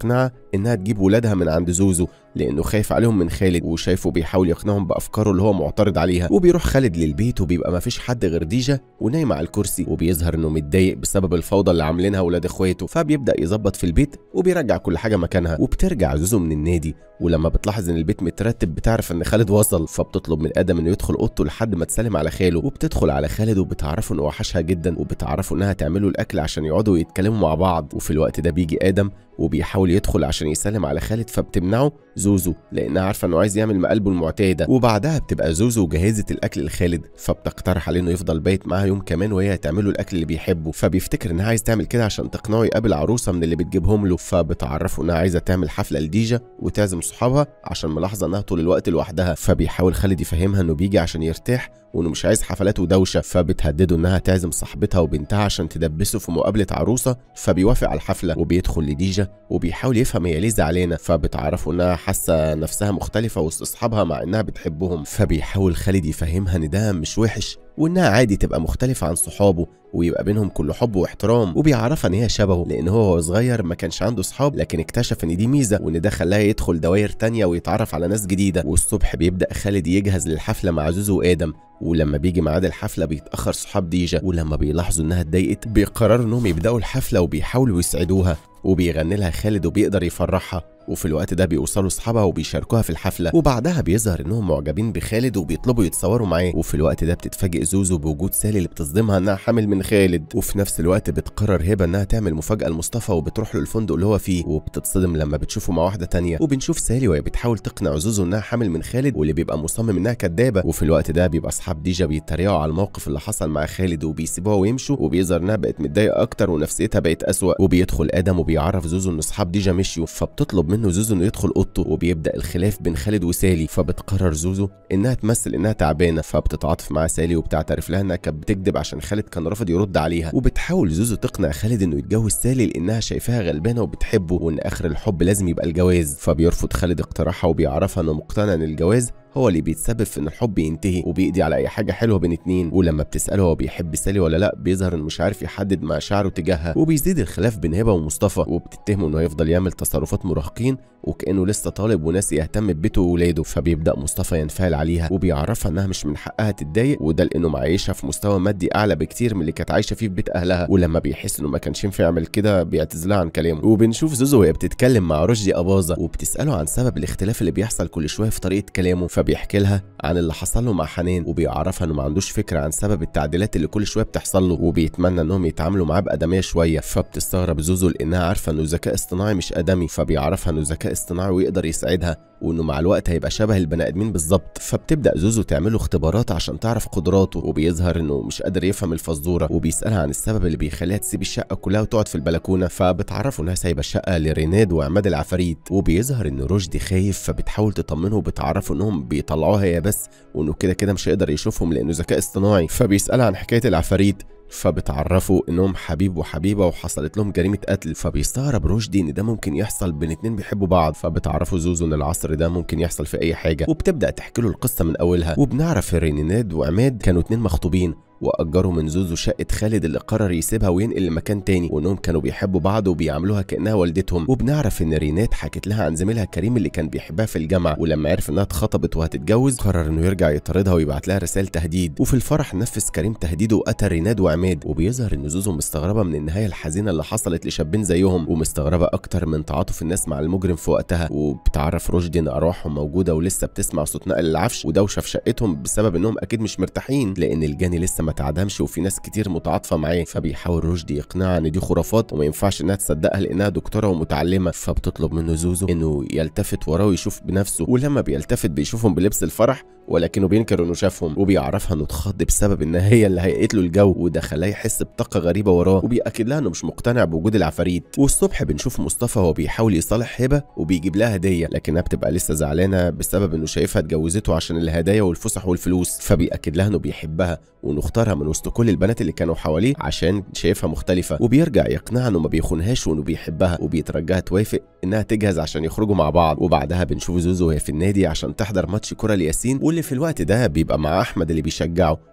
انها تجيب ولادها من عند زوزو لانه خايف عليهم من خالد وشايفه بيحاول يقنعهم بافكاره اللي هو معترض عليها. وبيروح خالد للبيت وبيبقى مفيش حد غير ديجا ونايم على الكرسي، وبيظهر انه متضايق بسبب الفوضى اللي عاملينها ولاد اخواته، فبيبدا يظبط في البيت وبيرجع كل حاجه مكانها. وبترجع زوزو من النادي ولما بتلاحظ ان البيت مترتب بتعرف ان خالد وصل، فبتطلب من ادم انه يدخل اوضته لحد ما تسلم على خاله. وبتدخل على خالد وبتعرفه انه وحشها جدا وبتعرفه انها تعمله الاكل عشان يقعدوا يتكلموا مع بعض. وفي الوقت ده بيجي ادم وبيحاول يدخل عشان يسلم على خالد، فبتمنعه زوزو لانها عارفه انه عايز يعمل مقلبه المعتاده. وبعدها بتبقى زوزو جهزت الاكل لخالد، فبتقترح عليه انه يفضل بايت معاها يوم كمان وهي هتعمله الاكل اللي بيحبه. فبيفتكر انها عايز تعمل كده عشان تقنعه يقابل عروسه من اللي بتجيبهم له. فبتعرفه انها عايزه تعمل حفله لديجا وتعزم صحابها عشان ملاحظه انها طول الوقت لوحدها. فبيحاول خالد يفهمها انه بيجي عشان يرتاح وانه مش عايز حفلات ودوشه. فبتهدده انها تعزم صاحبتها وبنتها عشان تدبسه في مقابله عروسه. فبيوافق على الحفله وبيدخل لديجا وبيحاول يفهم هي ليه زعلانه. فبتعرفه انها حاسه نفسها مختلفه وسط اصحابها مع انها بتحبهم. فبيحاول خالد يفهمها ان ده مش وحش وانها عادي تبقى مختلفه عن صحابه ويبقى بينهم كل حب واحترام. وبيعرفها ان هي شبهه لان هو صغير ما كانش عنده صحاب، لكن اكتشف ان دي ميزه وان ده خلاه يدخل دواير تانية ويتعرف على ناس جديده. والصبح بيبدا خالد يجهز للحفله مع زوزو وادم، ولما بيجي ميعاد الحفله بيتاخر صحاب ديجا، ولما بيلاحظوا انها اتضايقت بيقرروا انهم يبداوا الحفله وبيحاولوا يسعدوها وبيغني لها خالد وبيقدر يفرحها. وفي الوقت ده بيوصلوا اصحابها وبيشاركوها في الحفله، وبعدها بيظهر انهم معجبين بخالد وبيطلبوا يتصوروا معاه. وفي الوقت ده بتتفاجئ زوزو بوجود سالي اللي بتصدمها انها حامل من خالد. وفي نفس الوقت بتقرر هبه انها تعمل مفاجاه لمصطفى وبتروح له الفندق اللي هو فيه، وبتتصدم لما بتشوفه مع واحده تانية. وبنشوف سالي وهي بتحاول تقنع زوزو انها حامل من خالد واللي بيبقى مصمم انها كدابه. وفي الوقت ده بيبقى اصحاب ديجا بيتريقوا على الموقف اللي حصل مع خالد وبيسيبوها ويمشوا، وبيظهر انها بقت متضايقه اكتر ونفسيتها بقت اسوأ. وبيدخل ادم وبيعرف زوزو ان اصحاب ديجا مشيوا، فبتطلب منه زوزو انه يدخل اوضته وبيبدا الخلاف بين خالد وسالي. فبتقرر زوزو انها تمثل انها تعبانه، فبتتعاطف مع سالي وبتعترف لها انها كانت بتكذب عشان خالد كان رافض يرد عليها. وبتحاول زوزو تقنع خالد انه يتجوز سالي لانها شايفاها غلبانه وبتحبه وان اخر الحب لازم يبقى الجواز. فبيرفض خالد اقتراحها وبيعرفها انه مقتنع ان الجواز هو اللي بيتسبب في ان الحب ينتهي وبيقضي على اي حاجه حلوه بين اتنين. ولما بتساله هو بيحب سالي ولا لا بيظهر انه مش عارف يحدد مشاعره تجاهها. وبيزيد الخلاف بين هبه ومصطفى وبتتهمه انه هيفضل يعمل تصرفات مراهقين وكانه لسه طالب وناسي يهتم ببيته وولاده. فبيبدا مصطفى ينفعل عليها وبيعرفها انها مش من حقها تتضايق، وده لانه معيشها في مستوى مادي اعلى بكتير من اللي كانت عايشه فيه في بيت اهلها. ولما بيحس انه ما كانش ينفع يعمل كده بيعتذر عن كلامه. وبنشوف زوزو وهي بتتكلم مع رشدي اباظه وبتساله عن سبب الاختلاف اللي بيحصل كل شويه في طريقه كلامه، فبيحكي لها عن اللي حصل له مع حنان وبيعرفها انه ما عندوش فكره عن سبب التعديلات اللي كل شويه بتحصل له وبيتمنى انهم يتعاملوا معاه بادميه شويه. فبتستغرب زوزو لانها عارفه انه ذكاء اصطناعي مش ادمي، فبيعرفها انه ذكاء اصطناعي ويقدر يساعدها وانه مع الوقت هيبقى شبه البني ادمين بالظبط. فبتبدا زوزو تعمل له اختبارات عشان تعرف قدراته، وبيظهر انه مش قادر يفهم الفزوره وبيسالها عن السبب اللي بيخليها تسيب الشقه كلها وتقعد في البلكونه. فبتعرفه انها سايبه الشقه لريناد وعماد العفاريت، وبيظهر ان رشدي خايف فبتحاول تطمنه وبتعرفه انهم بيطلعوها هي بس وانه كده كده مش هيقدر يشوفهم لانه ذكاء اصطناعي. فبيسالها عن حكايه العفاريت فبتعرفوا انهم حبيب وحبيبه وحصلت لهم جريمه قتل. فبيستغرب رشدي ان ده ممكن يحصل بين اتنين بيحبوا بعض. فبتعرفوا زوزو ان العصر ده ممكن يحصل في اي حاجه وبتبدا تحكي له القصه من اولها. وبنعرف ريناد وعماد كانوا اتنين مخطوبين واجروا من زوزو شقه خالد اللي قرر يسيبها وينقل لمكان تاني، وانهم كانوا بيحبوا بعض وبيعاملوها كانها والدتهم. وبنعرف ان رينات حكت لها عن زميلها كريم اللي كان بيحبها في الجامعه، ولما عرف انها اتخطبت وهتتجوز قرر انه يرجع يطاردها ويبعت لها رسائل تهديد. وفي الفرح نفذ كريم تهديده وقتل ريناد وعماد. وبيظهر ان زوزو مستغربه من النهايه الحزينه اللي حصلت لشابين زيهم ومستغربه اكتر من تعاطف الناس مع المجرم في وقتها. وبتعرف رشدي ان ارواحهم موجوده ولسه بتسمع صوت نقل العفش ودوشه في شقتهم بسبب انهم اكيد مش مرتاحين لان الجاني لسه ما تعدمش وفي ناس كتير متعاطفه معاه. فبيحاول رشدي يقنعها ان دي خرافات وما ينفعش انها تصدقها لانها دكتوره ومتعلمه. فبتطلب منه زوزو انه يلتفت وراه ويشوف بنفسه، ولما بيلتفت بيشوفهم بلبس الفرح ولكنه بينكر انه شافهم. وبيعرفها انه اتخض بسبب ان هي اللي هيئت له الجو وده خلاه يحس بطاقه غريبه وراه، وبيأكد لها انه مش مقتنع بوجود العفاريت. والصبح بنشوف مصطفى وهو بيحاول يصالح هبه وبيجيب لها هديه لكنها بتبقى لسه زعلانه بسبب انه شايفها اتجوزته عشان الهدايا والفسح والفلوس. فبيأكد لها انه بيحبها وانه اختارها من وسط كل البنات اللي كانوا حواليه عشان شايفها مختلفه. وبيرجع يقنعها انه ما بيخونهاش وانه بيحبها وبيترجاها توافق انها تجهز عشان يخرجوا مع بعض. وبعدها بنشوف زوزو وهي في النادي عشان تحضر ماتش كوره لياسين واللي في الوقت ده بيبقى مع احمد اللي بيشجعه.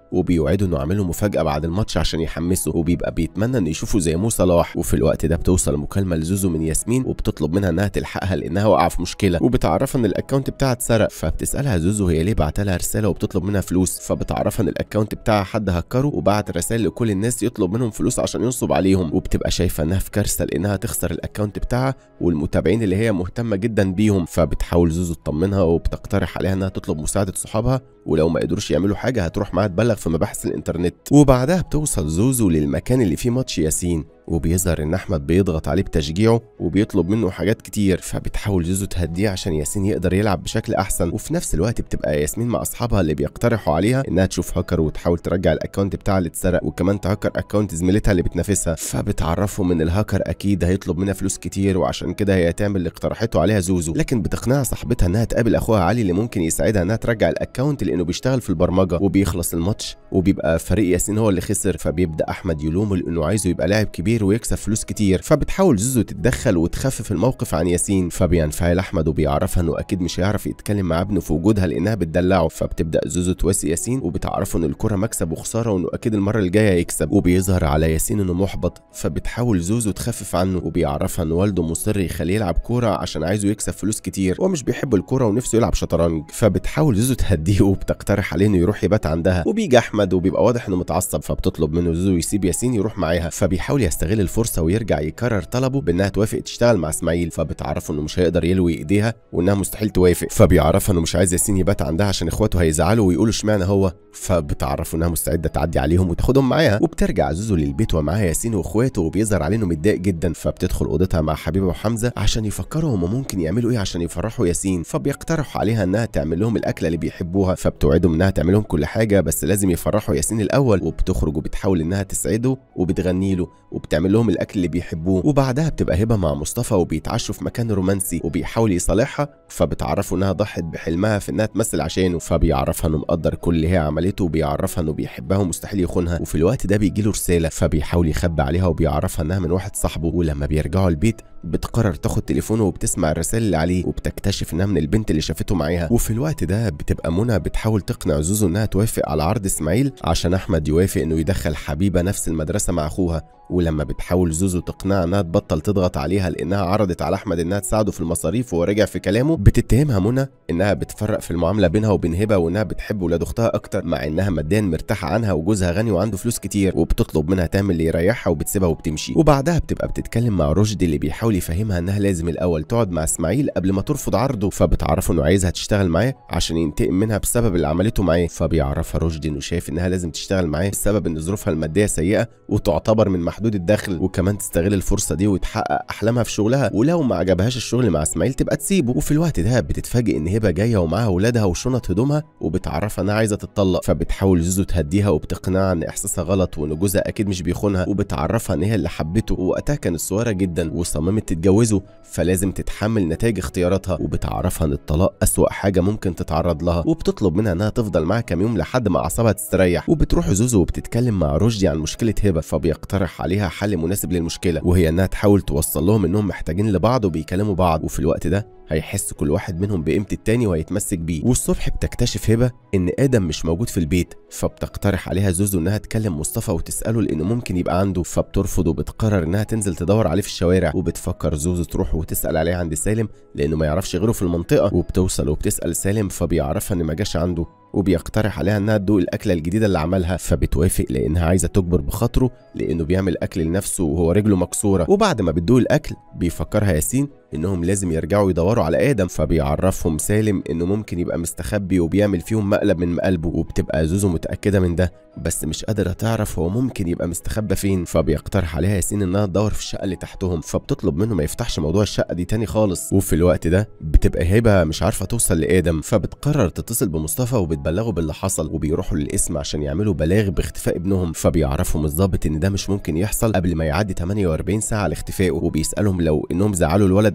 وبيوعدوا انه يعملوا مفاجاه بعد الماتش عشان يحمسوا، وبيبقى بيتمنى انه يشوفوا زي مو صلاح. وفي الوقت ده بتوصل مكالمه لزوزو من ياسمين وبتطلب منها انها تلحقها لانها واقعه في مشكله، وبتعرفها ان الاكونت بتاعها اتسرق. فبتسالها زوزو هي ليه بعت لها رساله وبتطلب منها فلوس، فبتعرفها ان الاكونت بتاعها حد هكره وبعت رسائل لكل الناس يطلب منهم فلوس عشان ينصب عليهم، وبتبقى شايفه انها في كارثه لانها تخسر الاكونت بتاعها والمتابعين اللي هي مهتمه جدا بيهم. فبتحاول زوزو تطمنها وبتقترح عليها انها تطلب مساعده صحابها، ولو ما قدروش يعملوا حاجه هتروح معاها تبلغ في مباحث الانترنت. وبعدها بتوصل زوزو للمكان اللي فيه ماتش ياسين، وبيظهر ان احمد بيضغط عليه بتشجيعه وبيطلب منه حاجات كتير. فبتحاول زوزو تهديه عشان ياسين يقدر يلعب بشكل احسن. وفي نفس الوقت بتبقى ياسمين مع اصحابها اللي بيقترحوا عليها انها تشوف هاكر وتحاول ترجع الاكونت بتاعها اللي اتسرق، وكمان تهكر اكونت زميلتها اللي بتنافسها. فبتعرفهم ان الهاكر اكيد هيطلب منها فلوس كتير، وعشان كده هي هتعمل اللي اقترحته عليها زوزو. لكن بتقنعها صاحبتها انها تقابل اخوها علي اللي ممكن يساعدها انها ترجع الاكونت لانه بيشتغل في البرمجه. وبيخلص الماتش وبيبقى فريق ياسين هو اللي خسر، فبيبدا احمد يلومه لانه عايزه يبقى لاعب كبير ويكسب فلوس كتير. فبتحاول زوزو تتدخل وتخفف الموقف عن ياسين، فبينفعل احمد وبيعرفها انه اكيد مش هيعرف يتكلم مع ابنه في وجودها لانها بتدلعه. فبتبدا زوزو تواسي ياسين وبتعرفه ان الكره مكسب وخساره وانه اكيد المره الجايه هيكسب، وبيظهر على ياسين انه محبط. فبتحاول زوزو تخفف عنه وبيعرفها ان والده مصر يخليه يلعب كوره عشان عايزه يكسب فلوس كتير ومش بيحب الكوره ونفسه يلعب شطرنج. فبتحاول زوزو تهديه وبتقترح عليه انه يروح يبات عندها، وبيجي احمد وبيبقى واضح انه متعصب. فبتطلب منه زوزو يسيب ياسين يروح معاها، فبيحاول يستغل الفرصه ويرجع يكرر طلبه بانها توافق تشتغل مع اسماعيل. فبتعرفه انه مش هيقدر يلوي ايديها وانها مستحيل توافق. فبيعرفها انه مش عايز ياسين يبات عندها عشان اخواته هيزعلوا ويقولوا اشمعنى هو. فبتعرفه انها مستعده تعدي عليهم وتاخدهم معاها. وبترجع زوزو للبيت ومعاها ياسين واخواته، وبيظهر عليه انه متضايق جدا. فبتدخل اوضتها مع حبيبه وحمزه عشان يفكروا هم ممكن يعملوا ايه عشان يفرحوا ياسين. فبيقترحوا عليها انها تعمل لهم الاكله اللي بيحبوها، فبتوعدهم انها تعمل لهم كل حاجه بس لازم يفرحوا ياسين الاول. وبتخرج وبتحاول انها تسعده وبتغني له وبتعمل لهم الاكل اللي بيحبوه. وبعدها بتبقى هبه مع مصطفى وبيتعشوا في مكان رومانسي وبيحاول يصالحها. فبتعرفوا انها ضحت بحلمها في انها تمثل عشانه. فبيعرفها انه مقدر كل اللي هي عملته وبيعرفها انه بيحبها ومستحيل يخونها. وفي الوقت ده بيجي له رساله فبيحاول يخبي عليها وبيعرفها انها من واحد صاحبه. ولما بيرجعوا البيت بتقرر تاخد تليفونه وبتسمع الرسائل اللي عليه وبتكتشف انها من البنت اللي شافته معاها. وفي الوقت ده بتبقى منى بتحاول تقنع زوزو انها توافق على عرض اسماعيل عشان احمد يوافق انه يدخل حبيبه نفس المدرسه مع اخوها. ولما بتحاول زوزو تقنعها انها تبطل تضغط عليها لانها عرضت على احمد انها تساعده في المصاريف وهو رجع في كلامه، بتتهمها منى انها بتفرق في المعامله بينها وبين هبه وانها بتحب ولاد اختها اكتر مع انها ماديا مرتاحه عنها وجوزها غني وعنده فلوس كتير. وبتطلب منها تعمل اللي يريحها وبتسيبها وبتمشي. وبعدها بتبقى بتتكلم مع رشدي اللي بيحاول يفهمها انها لازم الاول تقعد مع اسماعيل قبل ما ترفض عرضه. فبتعرفه انه عايزها تشتغل معاه عشان ينتقم منها بسبب اللي عملته معاه. فبيعرفها رشدي انه شايف انها لازم تشتغل معاه بسبب ان ظروفها الماديه سيئه وتعتبر من محدود الدخل، وكمان تستغل الفرصه دي وتحقق احلامها في شغلها، ولو ما عجبهاش الشغل مع اسماعيل تبقى تسيبه. وفي الوقت ده بتتفاجئ ان هبه جايه ومعاها اولادها وشنط هدومها وبتعرفها انها عايزه تتطلق. فبتحاول زوزو تهديها وبتقنعها ان احساسها غلط وان جوزها اكيد مش بيخونها، وبتعرفها ان هي اللي حبته ووقتها كانت صغيره جدا وصممت تتجوزه فلازم تتحمل نتائج اختياراتها. وبتعرفها ان الطلاق اسوأ حاجه ممكن تتعرض لها، وبتطلب منها انها تفضل معاها كام يوم لحد ما اعصابها تستريح. وبتروح زوزو وبتتكلم مع رشدي عن مشكله هبه، فبيقترح عليها حل مناسب للمشكله وهي انها تحاول توصل لهم انهم محتاجين لبعض وبيكلموا بعض. وفي الوقت ده هيحس كل واحد منهم بقيمه التاني وهيتمسك بيه. والصبح بتكتشف هبه ان ادم مش موجود في البيت، فبتقترح عليها زوزو انها تكلم مصطفى وتساله لانه ممكن يبقى عنده. فبترفض وبتقرر انها تنزل تدور عليه في الشوارع. وبتفكر زوزو تروح وتسال عليه عند سالم لانه ما يعرفش غيره في المنطقه. وبتوصل وبتسال سالم فبيعرفها ان ما جاش عنده، وبيقترح عليها انها تدوق الاكله الجديده اللي عملها. فبتوافق لانها عايزه تجبر بخاطره لانه بيعمل اكل لنفسه وهو رجله مكسوره. وبعد ما بتدوق الاكل بيفكرها ياسين انهم لازم يرجعوا يدوروا على ادم. فبيعرفهم سالم انه ممكن يبقى مستخبي وبيعمل فيهم مقلب من مقلبه. وبتبقى زوزو متاكده من ده بس مش قادره تعرف هو ممكن يبقى مستخبى فين. فبيقترح عليها ياسين انها تدور في الشقه اللي تحتهم، فبتطلب منه ما يفتحش موضوع الشقه دي تاني خالص. وفي الوقت ده بتبقى هبه مش عارفه توصل لادم، فبتقرر تتصل بمصطفى وبتبلغه باللي حصل. وبيروحوا للقسم عشان يعملوا بلاغ باختفاء ابنهم. فبيعرفهم الضابط ان ده مش ممكن يحصل قبل ما يعدي 48 ساعه لاختفائه، وبيسالهم لو انهم زعلوا الولد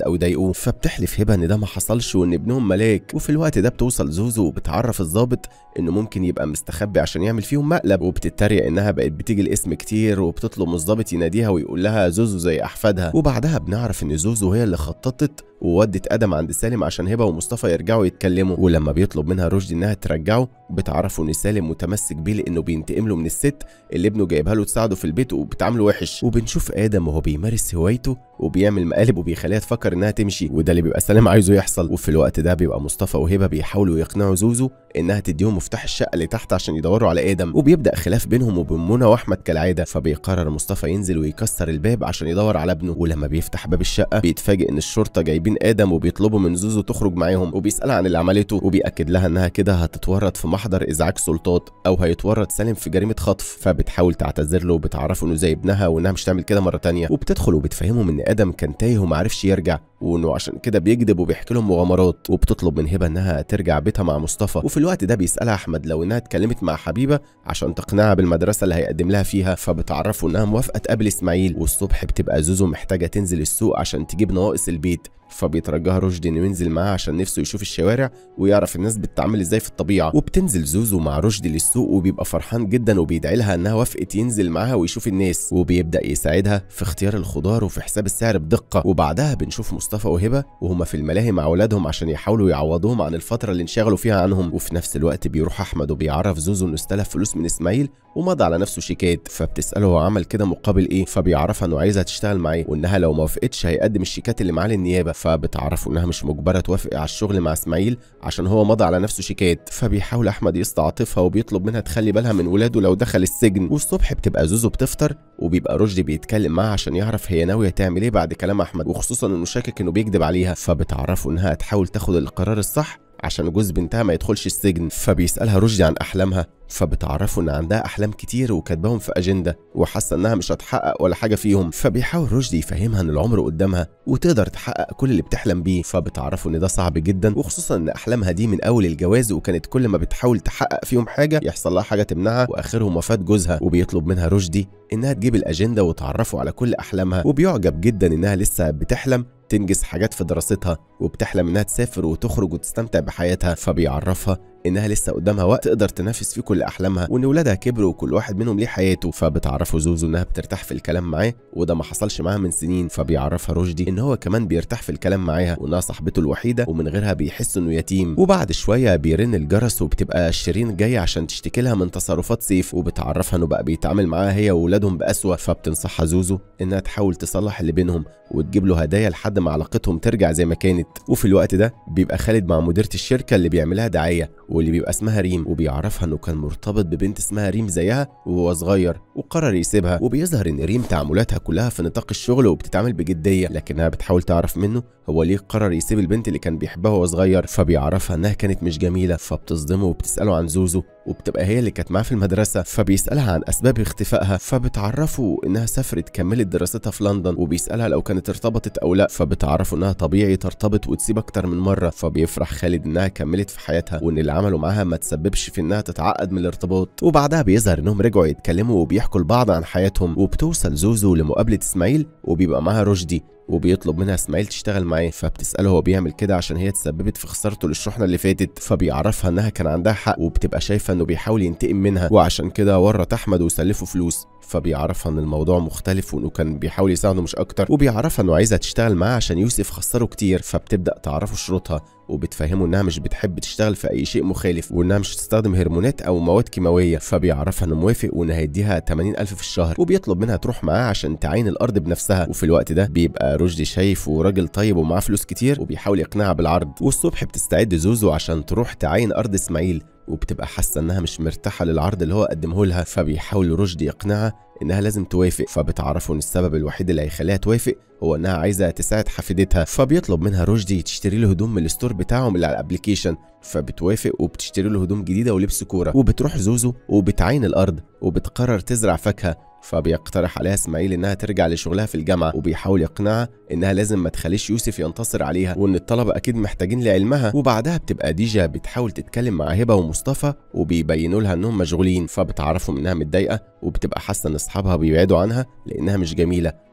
احمد او يضايقوه، فبتحلف هبه ان ده ما حصلش وان ابنهم ملاك. وفي الوقت ده بتوصل زوزو وبتعرف الضابط انه ممكن يبقى مستخبي عشان يعمل فيهم مقلب، وبتتريق انها بقت بتيجي الاسم كتير وبتطلب من الضابط يناديها ويقول لها زوزو زي احفادها. وبعدها بنعرف ان زوزو هي اللي خططت وودت ادم عند سالم عشان هبه ومصطفى يرجعوا يتكلموا. ولما بيطلب منها رشدي انها ترجعه بتعرفوا ان سالم متمسك بيه لانه بينتقم له من الست اللي ابنه جايبها له تساعده في البيت وبتعامله وحش. وبنشوف ادم وهو بيمارس هوايته وبيعمل مقالب وبيخليها تفكر انها تمشي، وده اللي بيبقى سالم عايزه يحصل. وفي الوقت ده بيبقى مصطفى وهبه بيحاولوا يقنعوا زوزو انها تديهم مفتاح الشقه اللي تحت عشان يدوروا على ادم، وبيبدا خلاف بينهم وبين منى واحمد كالعاده. فبيقرر مصطفى ينزل ويكسر الباب عشان يدور على ابنه، ولما بيفتح باب الشقه بيتفاجئ ان الشرطه جايبين ادم وبيطلبوا من زوزو تخرج معاهم، وبيسالها عن اللي عملته وبياكد لها انها كده هتتورط في محضر ازعاج سلطات او هيتورط سالم في جريمه خطف. فبتحاول تعتذر له وبتعرفه انه زي ابنها وانها مش تعمل كده مره تانيه، وبتدخل وبتفهمهم ان ادم كان تايه وما عرفش يرجع وانه عشان كده بيكذب وبيحكي لهم مغامرات. وبتطلب من هبه انها ترجع بيتها مع مصطفى. وفي الوقت ده بيسالها احمد لو انها اتكلمت مع حبيبه عشان تقنعها بالمدرسه اللي هيقدم لها فيها، فبتعرفه انها موافقه تقابل اسماعيل. والصبح بتبقى زوزو محتاجه تنزل السوق عشان تجيب نواقص البيت، فبيترجاها رشدي انه ينزل معاها عشان نفسه يشوف الشوارع ويعرف الناس بتتعامل ازاي في الطبيعه. وبتنزل زوزو مع رشدي للسوق وبيبقى فرحان جدا وبيدعي لها انها وافقت ينزل معاها ويشوف الناس، وبيبدا يساعدها في اختيار الخضار وفي حساب السعر بدقه. وبعدها بنشوف مصطفى وهبه وهما في الملاهي مع اولادهم عشان يحاولوا يعوضوهم عن الفتره اللي انشغلوا فيها عنهم. وفي نفس الوقت بيروح احمد وبيعرف زوزو انه استلف فلوس من اسماعيل ومضى على نفسه شيكات، فبتساله هو عمل كده مقابل ايه، فبيعرفها انه عايزها تشتغل معاه وانها لو ما وافقتش هيقدم الشيكات اللي معاه للنيابه. فبتعرفه انها مش مجبره توافق على الشغل مع اسماعيل عشان هو مضى على نفسه شيكات. فبيحاول احمد يستعطفها وبيطلب منها تخلي بالها من ولاده لو دخل السجن. والصبح بتبقى زوزو بتفطر وبيبقى رشدي بيتكلم معاها عشان يعرف هي ناويه تعمل ايه بعد كلام احمد، وخصوصا انه شاكك انه بيكذب عليها. فبتعرفه انها تحاول تاخد القرار الصح عشان جوز بنتها ما يدخلش السجن. فبيسالها رشدي عن احلامها، فبتعرفه ان عندها احلام كتير وكاتباهم في اجنده وحاسه انها مش هتحقق ولا حاجه فيهم. فبيحاول رشدي يفهمها ان العمر قدامها وتقدر تحقق كل اللي بتحلم بيه. فبتعرفه ان ده صعب جدا، وخصوصا ان احلامها دي من اول الجواز وكانت كل ما بتحاول تحقق فيهم حاجه يحصل لها حاجه تمنعها واخرهم وفاه جوزها. وبيطلب منها رشدي انها تجيب الاجنده وتعرفه على كل احلامها، وبيعجب جدا انها لسه بتحلم تنجز حاجات في دراستها وبتحلم انها تسافر وتخرج وتستمتع بحياتها. فبيعرفها انها لسه قدامها وقت تقدر تنافس فيه كل احلامها وان ولادها كبروا وكل واحد منهم ليه حياته. فبتعرفه زوزو انها بترتاح في الكلام معاه وده ما حصلش معاها من سنين. فبيعرفها رشدي ان هو كمان بيرتاح في الكلام معاها وانها صاحبته الوحيده ومن غيرها بيحس انه يتيم. وبعد شويه بيرن الجرس وبتبقى شيرين جايه عشان تشتكي لها من تصرفات سيف، وبتعرفها انه بقى بيتعامل معاها هي واولادهم بأسوأ. فبتنصحها زوزو انها تحاول تصلح اللي بينهم وتجيب له هدايا لحد ما علاقتهم ترجع زي ما كانت. وفي الوقت ده بيبقى خالد مع مديرة الشركه اللي بيعملها دعايه واللي بيبقى اسمها ريم، وبيعرفها انه كان مرتبط ببنت اسمها ريم زيها وهو صغير وقرر يسيبها. وبيظهر ان ريم تعاملاتها كلها في نطاق الشغل وبتتعامل بجديه، لكنها بتحاول تعرف منه هو ليه قرر يسيب البنت اللي كان بيحبها وهو صغير. فبيعرفها انها كانت مش جميله، فبتصدمه وبتساله عن زوزو وبتبقى هي اللي كانت معاه في المدرسه. فبيسالها عن اسباب اختفائها، فبتعرفه انها سافرت كملت دراستها في لندن، وبيسالها لو كانت ارتبطت او لا. فبتعرفه انها طبيعي ترتبط وتسيب اكتر من مره. فبيفرح خالد انها كملت في حياتها وان اللي عمله معاها ما تسببش في انها تتعقد من الارتباط. وبعدها بيظهر انهم رجعوا يتكلموا وبيحكوا لبعض عن حياتهم. وبتوصل زوزو لمقابله اسماعيل وبيبقى معاها رشدي وبيطلب منها اسماعيل تشتغل معاه. فبتساله هو بيعمل كده عشان هي تسببت في خسارته للشحنه اللي فاتت. فبيعرفها انها كان عندها حق وبتبقى شايفه انه بيحاول ينتقم منها وعشان كده ورط احمد وسلفه فلوس. فبيعرفها ان الموضوع مختلف وانه كان بيحاول يساعده مش اكتر، وبيعرفها انه عايزها تشتغل معاه عشان يوسف خسره كتير. فبتبدا تعرفه شروطها وبتفهمه انها مش بتحب تشتغل في اي شيء مخالف وانها مش تستخدم هرمونات او مواد كيماويه. فبيعرفها انه موافق وانه هيديها 80,000 في الشهر، وبيطلب منها تروح معاه عشان تعاين الارض بنفسها. وفي الوقت ده بيبقى رشدي شايف وراجل طيب ومعاه فلوس كتير وبيحاول يقنعها بالعرض. والصبح بتستعد زوزو عشان تروح تعاين ارض اسماعيل وبتبقى حاسه انها مش مرتاحه للعرض اللي هو قدمه لها. فبيحاول رشدي يقنعها انها لازم توافق. فبتعرفه ان السبب الوحيد اللي هيخليها توافق هو انها عايزه تساعد حفيدتها. فبيطلب منها رشدي تشتري له هدوم من الستور بتاعهم اللي على الابلكيشن. فبتوافق وبتشتري له هدوم جديده ولبس كوره. وبتروح زوزو وبتعاين الارض وبتقرر تزرع فاكهه. فبيقترح عليها اسماعيل انها ترجع لشغلها في الجامعه وبيحاول يقنعها انها لازم ما تخليش يوسف ينتصر عليها وان الطلبه اكيد محتاجين لعلمها. وبعدها بتبقى ديجا بتحاول تتكلم مع هبه ومصطفى وبيبينوا لها انهم مشغولين. فبتعرفهم انها متضايقه وبتبقى حاسه ان اصحابها بيبعدوا عنها لانها مش جميله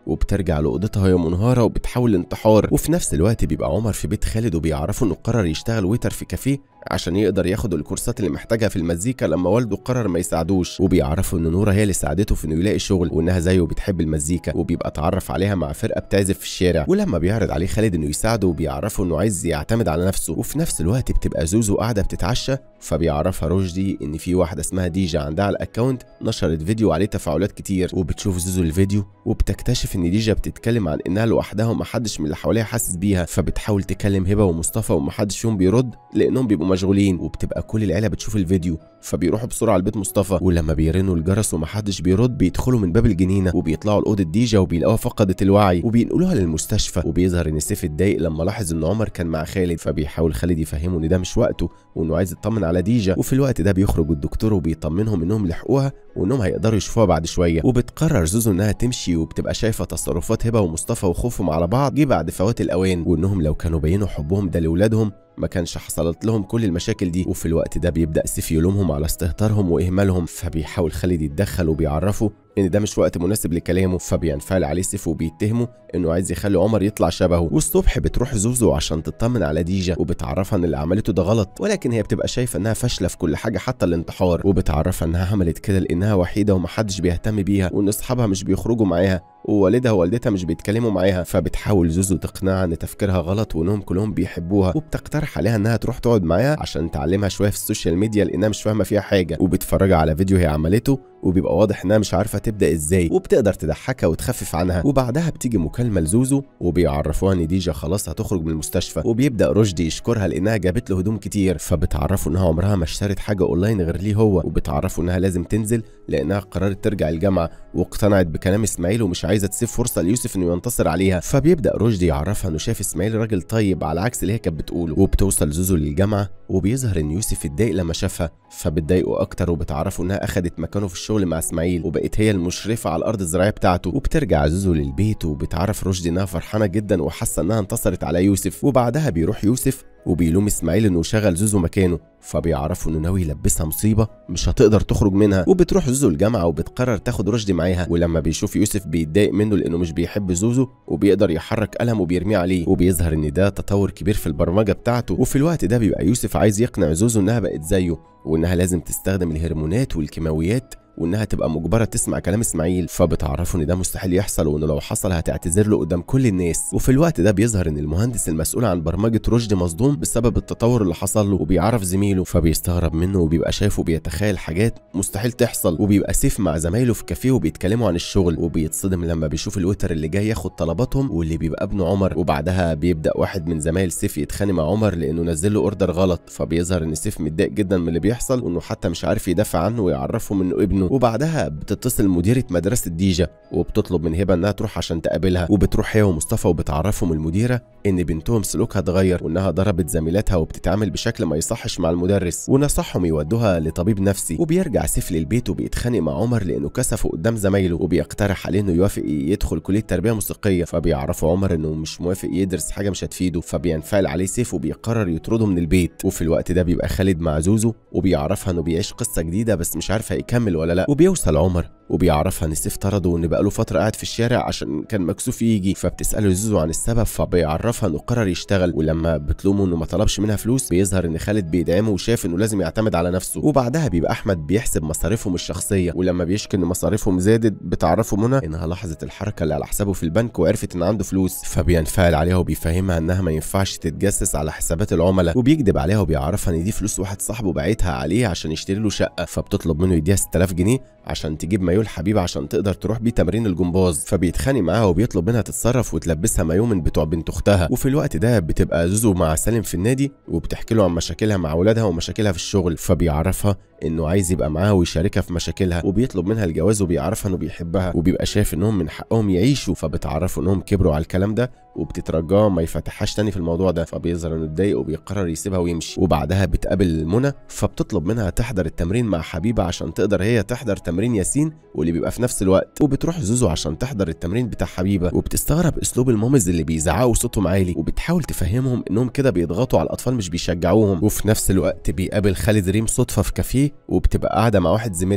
وبترجع لاوضتها وهي منهاره وبتحاول الانتحار. وفي نفس الوقت بيبقى عمر في بيت خالد وبيعرفوا انه قرر يشتغل ويتر في كافيه عشان يقدر ياخد الكورسات اللي محتاجها في المزيكا لما والده قرر ما يساعدوش. وبيعرفوا ان نوره هي اللي ساعدته في انه يلاقي شغل وانها زيه بتحب المزيكا، وبيبقى اتعرف عليها مع فرقه بتعزف في الشارع. ولما بيعرض عليه خالد انه يساعده وبيعرفوا انه عايز يعتمد على نفسه. وفي نفس الوقت بتبقى زوزو قاعده بتتعشى، فبيعرفها رشدي ان في واحده اسمها ديجا عندها على الاكونت نشرت فيديو عليه تفاعلات كتير. وبتشوف زوزو الفيديو وبتكتشف ان ديجا بتتكلم عن انها لوحدها ومحدش من اللي حواليها حاسس بيها، فبتحاول تكلم هبه ومصطفى ومحدش فيهم بيرد لانهم بيبقوا مشغولين. وبتبقى كل العيله بتشوف الفيديو، فبيروحوا بسرعه لبيت مصطفى، ولما بيرنوا الجرس ومحدش بيرد بيدخلوا من باب الجنينه وبيطلعوا لاوضه ديجا وبيلاقوها فقدت الوعي وبينقلوها للمستشفى. وبيظهر ان سيف اتضايق لما لاحظ ان عمر كان مع خالد، فبيحاول خالد يفهمه ان ده مش وقته وانه عايز يطمن على ديجا. وفي الوقت ده بيخرج الدكتور وبيطمنهم انهم لحقوها وانهم هيقدروا يشوفوها بعد شويه. وبتقرر زوزو انها تمشي، وبتبقى شايفه تصرفات هبه ومصطفى وخوفهم على بعض جه بعد فوات الاوان، وانهم لو كانوا بينوا حبهم ده لاولادهم ما كانش حصلت لهم كل المشاكل دي. وفي الوقت ده بيبدأ سيف يلومهم على استهتارهم واهمالهم، فبيحاول خالد يتدخل وبيعرفه ان ده مش وقت مناسب لكلامه. فبينفعل عليه سيف وبيتهمه انه عايز يخلي عمر يطلع شبهه. والصبح بتروح زوزو عشان تطمن على ديجا وبتعرفها ان اللي عملته ده غلط، ولكن هي بتبقى شايفه انها فاشله في كل حاجه حتى الانتحار. وبتعرفها انها عملت كده لانها وحيده ومحدش بيهتم بيها، وان اصحابها مش بيخرجوا معاها، ووالدها ووالدتها مش بيتكلموا معاها. فبتحاول زوزو تقنعها ان تفكيرها غلط وانهم كلهم بيحبوها، وبتقترح عليها انها تروح تقعد معاها عشان تعلمها شويه في السوشيال ميديا لانها مش فاهمه فيها حاجه. وبتفرجها على فيديو هي عملته وبيبقى واضح انها مش عارفه تبدا ازاي، وبتقدر تضحكها وتخفف عنها. وبعدها بتيجي مكالمه لزوزو وبيعرفوها ان ديجا خلاص هتخرج من المستشفى. وبيبدا رشدي يشكرها لانها جابت له هدوم كتير، فبتعرفوا انها عمرها ما اشترت حاجه اونلاين غير ليه هو. وبتعرفوا انها لازم تنزل لانها قررت ترجع الجامعه، واقتنعت بكلام اسماعيل ومش عايزه تسيب فرصه ليوسف انه ينتصر عليها. فبيبدا رشدي يعرفها انه شايف اسماعيل راجل طيب على عكس اللي هي كانت بتقوله. وبتوصل زوزو للجامعه وبيظهر ان يوسف اتضايق لما شافها، فبتضايقه اكتر. وبتعرفوا انها اخذت مكانه في الشغل مع اسماعيل وبقت هي المشرفه على الارض الزراعيه بتاعته. وبترجع زوزو للبيت وبتعرف رشدي انها فرحانه جدا وحاسه انها انتصرت على يوسف. وبعدها بيروح يوسف وبيلوم اسماعيل انه شغل زوزو مكانه، فبيعرفوا انه ناوي يلبسها مصيبه مش هتقدر تخرج منها. وبتروح زوزو الجامعه وبتقرر تاخد رشدي معاها. ولما بيشوف يوسف بيتضايق منه لانه مش بيحب زوزو وبيقدر يحرك قلم وبيرميه عليه، وبيظهر ان ده تطور كبير في البرمجه بتاعته. وفي الوقت ده بيبقى يوسف عايز يقنع زوزو انها بقت زيه وانها لازم تستخدم الهرمونات والكيماويات وانها تبقى مجبره تسمع كلام اسماعيل. فبتعرفوا ان ده مستحيل يحصل وانه لو حصل هتعتذر له قدام كل الناس. وفي الوقت ده بيظهر ان المهندس المسؤول عن برمجه رشدي مصدوم بسبب التطور اللي حصل له، وبيعرف زميله فبيستغرب منه وبيبقى شايفه بيتخيل حاجات مستحيل تحصل. وبيبقى سيف مع زمايله في كافيه وبيتكلموا عن الشغل، وبيتصدم لما بيشوف الويتر اللي جاي ياخد طلباتهم واللي بيبقى ابنه عمر. وبعدها بيبدا واحد من زمايل سيف يتخانق مع عمر لانه نزل له اوردر غلط، فبيظهر ان سيف متضايق جدا من اللي بيحصل وانه حتى مش عارف يدافع عنه ويعرفهم انه ابنه. وبعدها بتتصل مديرة مدرسة ديجا وبتطلب من هبة انها تروح عشان تقابلها. وبتروح هي ومصطفى وبتعرفهم المديرة ان بنتهم سلوكها اتغير وانها ضربت زميلاتها وبتتعامل بشكل ما يصحش مع المدرس، ونصحهم يودوها لطبيب نفسي. وبيرجع سيف للبيت وبيتخانق مع عمر لانه كسفه قدام زمايله، وبيقترح عليه انه يوافق يدخل كلية تربية موسيقية. فبيعرفوا عمر انه مش موافق يدرس حاجة مش هتفيده، فبينفعل عليه سيف وبيقرر يطرده من البيت. وفي الوقت ده بيبقى خالد مع زوزو وبيعرفها انه بيعيش قصة جديدة بس مش عارف هيكمل ولا لا. وبيوصل عمر وبيعرفها ان سيف طرده وان بقاله فتره قاعد في الشارع عشان كان مكسوف يجي. فبتساله زوزو عن السبب، فبيعرفها انه قرر يشتغل. ولما بتلومه انه ما طلبش منها فلوس بيظهر ان خالد بيدعمه وشايف انه لازم يعتمد على نفسه. وبعدها بيبقى احمد بيحسب مصاريفهم الشخصيه، ولما بيشكي ان مصاريفهم زادت بتعرفه منى انها لاحظت الحركه اللي على حسابه في البنك وعرفت ان عنده فلوس، فبينفعل عليها وبيفهمها انها ما ينفعش تتجسس على حسابات العملاء. وبيكذب عليها وبيعرفها ان دي فلوس واحد صاحبه باعتها عليه عشان يشتري له شقه، فبتطلب منه يديها 6000 جنيه عشان تجيب مايو الحبيبه عشان تقدر تروح بيه تمرين الجمباز. فبيتخانق معاها وبيطلب منها تتصرف وتلبسها مايو من بتوع بنت اختها. وفي الوقت ده بتبقى زوزو مع سالم في النادي وبتحكي له عن مشاكلها مع اولادها ومشاكلها في الشغل، فبيعرفها انه عايز يبقى معاها ويشاركها في مشاكلها، وبيطلب منها الجواز وبيعرفها انه بيحبها وبيبقى شايف انهم من حقهم يعيشوا. فبتعرفوا انهم كبروا على الكلام ده وبتترجاه ما يفتحهاش تاني في الموضوع ده، فبيظهر انه اتضايق وبيقرر يسيبها ويمشي. وبعدها بتقابل منى فبتطلب منها تحضر التمرين مع حبيبه عشان تقدر هي تحضر تمرين ياسين واللي بيبقى في نفس الوقت. وبتروح زوزو عشان تحضر التمرين بتاع حبيبه وبتستغرب اسلوب المامز اللي بيزعقوا صوتهم عالي، وبتحاول تفهمهم انهم كده بيضغطوا على الاطفال مش بيشجعوهم. وفي نفس الوقت بيقابل خالد ريم صدفه في كافيه وبتبقى قاعده مع واحد زميلها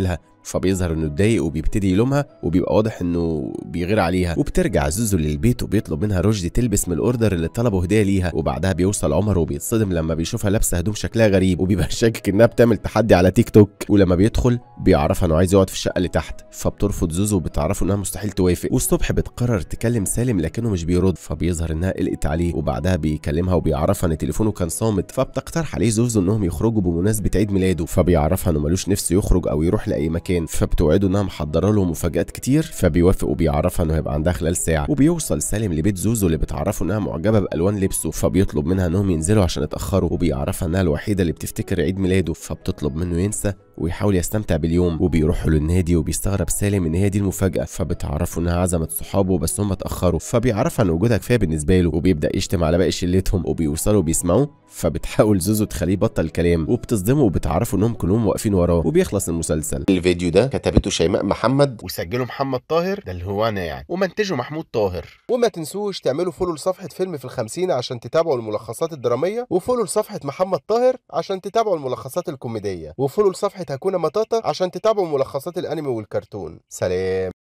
فبيظهر انه اتضايق وبيبتدي يلومها وبيبقى واضح انه بيغير عليها. وبترجع زوزو للبيت وبيطلب منها رشدي تلبس من الاوردر اللي طلبه هديه ليها. وبعدها بيوصل عمر وبيتصدم لما بيشوفها لابسه هدوم شكلها غريب وبيبقى شاكك انها بتعمل تحدي على تيك توك. ولما بيدخل بيعرفها انه عايز يقعد في الشقه اللي تحت، فبترفض زوزو وبتعرفه انها مستحيل توافق. والصبح بتقرر تكلم سالم لكنه مش بيرد، فبيظهر انها قلقت عليه. وبعدها بيكلمها وبيعرفها ان تليفونه كان صامت، فبتقترح عليه زوزو انهم يخرجوا بمناسبه عيد ميلاده. فبيعرفها انه ملوش نفس يخرج او يروح لاي مكان، فبتوعده انها محضره له مفاجات كتير. فبيوافق وبيعرفها انه هيبقى عندها خلال ساعه. وبيوصل سالم لبيت زوزو اللي بتعرفه انها معجبه بالوان لبسه، فبيطلب منها انهم ينزلوا عشان اتاخروا. وبيعرفها انها الوحيده اللي بتفتكر عيد ميلاده، فبتطلب منه ينسى ويحاول يستمتع باليوم. وبيروحوا للنادي وبيستغرب سالم ان هي دي المفاجاه، فبتعرفه انها عزمت صحابه بس هم اتاخروا. فبيعرفها ان وجودها كفايه بالنسبه له وبيبدا يشتم على باقي شلتهم. وبيوصلوا بيسمعوه، فبتحاول زوزو تخليه يبطل كلام وبتصدمه وبتعرفوا انهم كلهم واقفين وراه. وبيخلص المسلسل. الفيديو ده كتبته شيماء محمد وسجله محمد طاهر، ده اللي هو انا يعني، ومنتجه محمود طاهر. وما تنسوش تعملوا فولو لصفحه فيلم في الخمسين عشان تتابعوا الملخصات الدراميه، وفولو لصفحه محمد طاهر عشان تتابعوا الملخصات الكوميديه، وفولو لصفحه هكونا مطاطا عشان تتابعوا ملخصات الانمي والكرتون. سلام.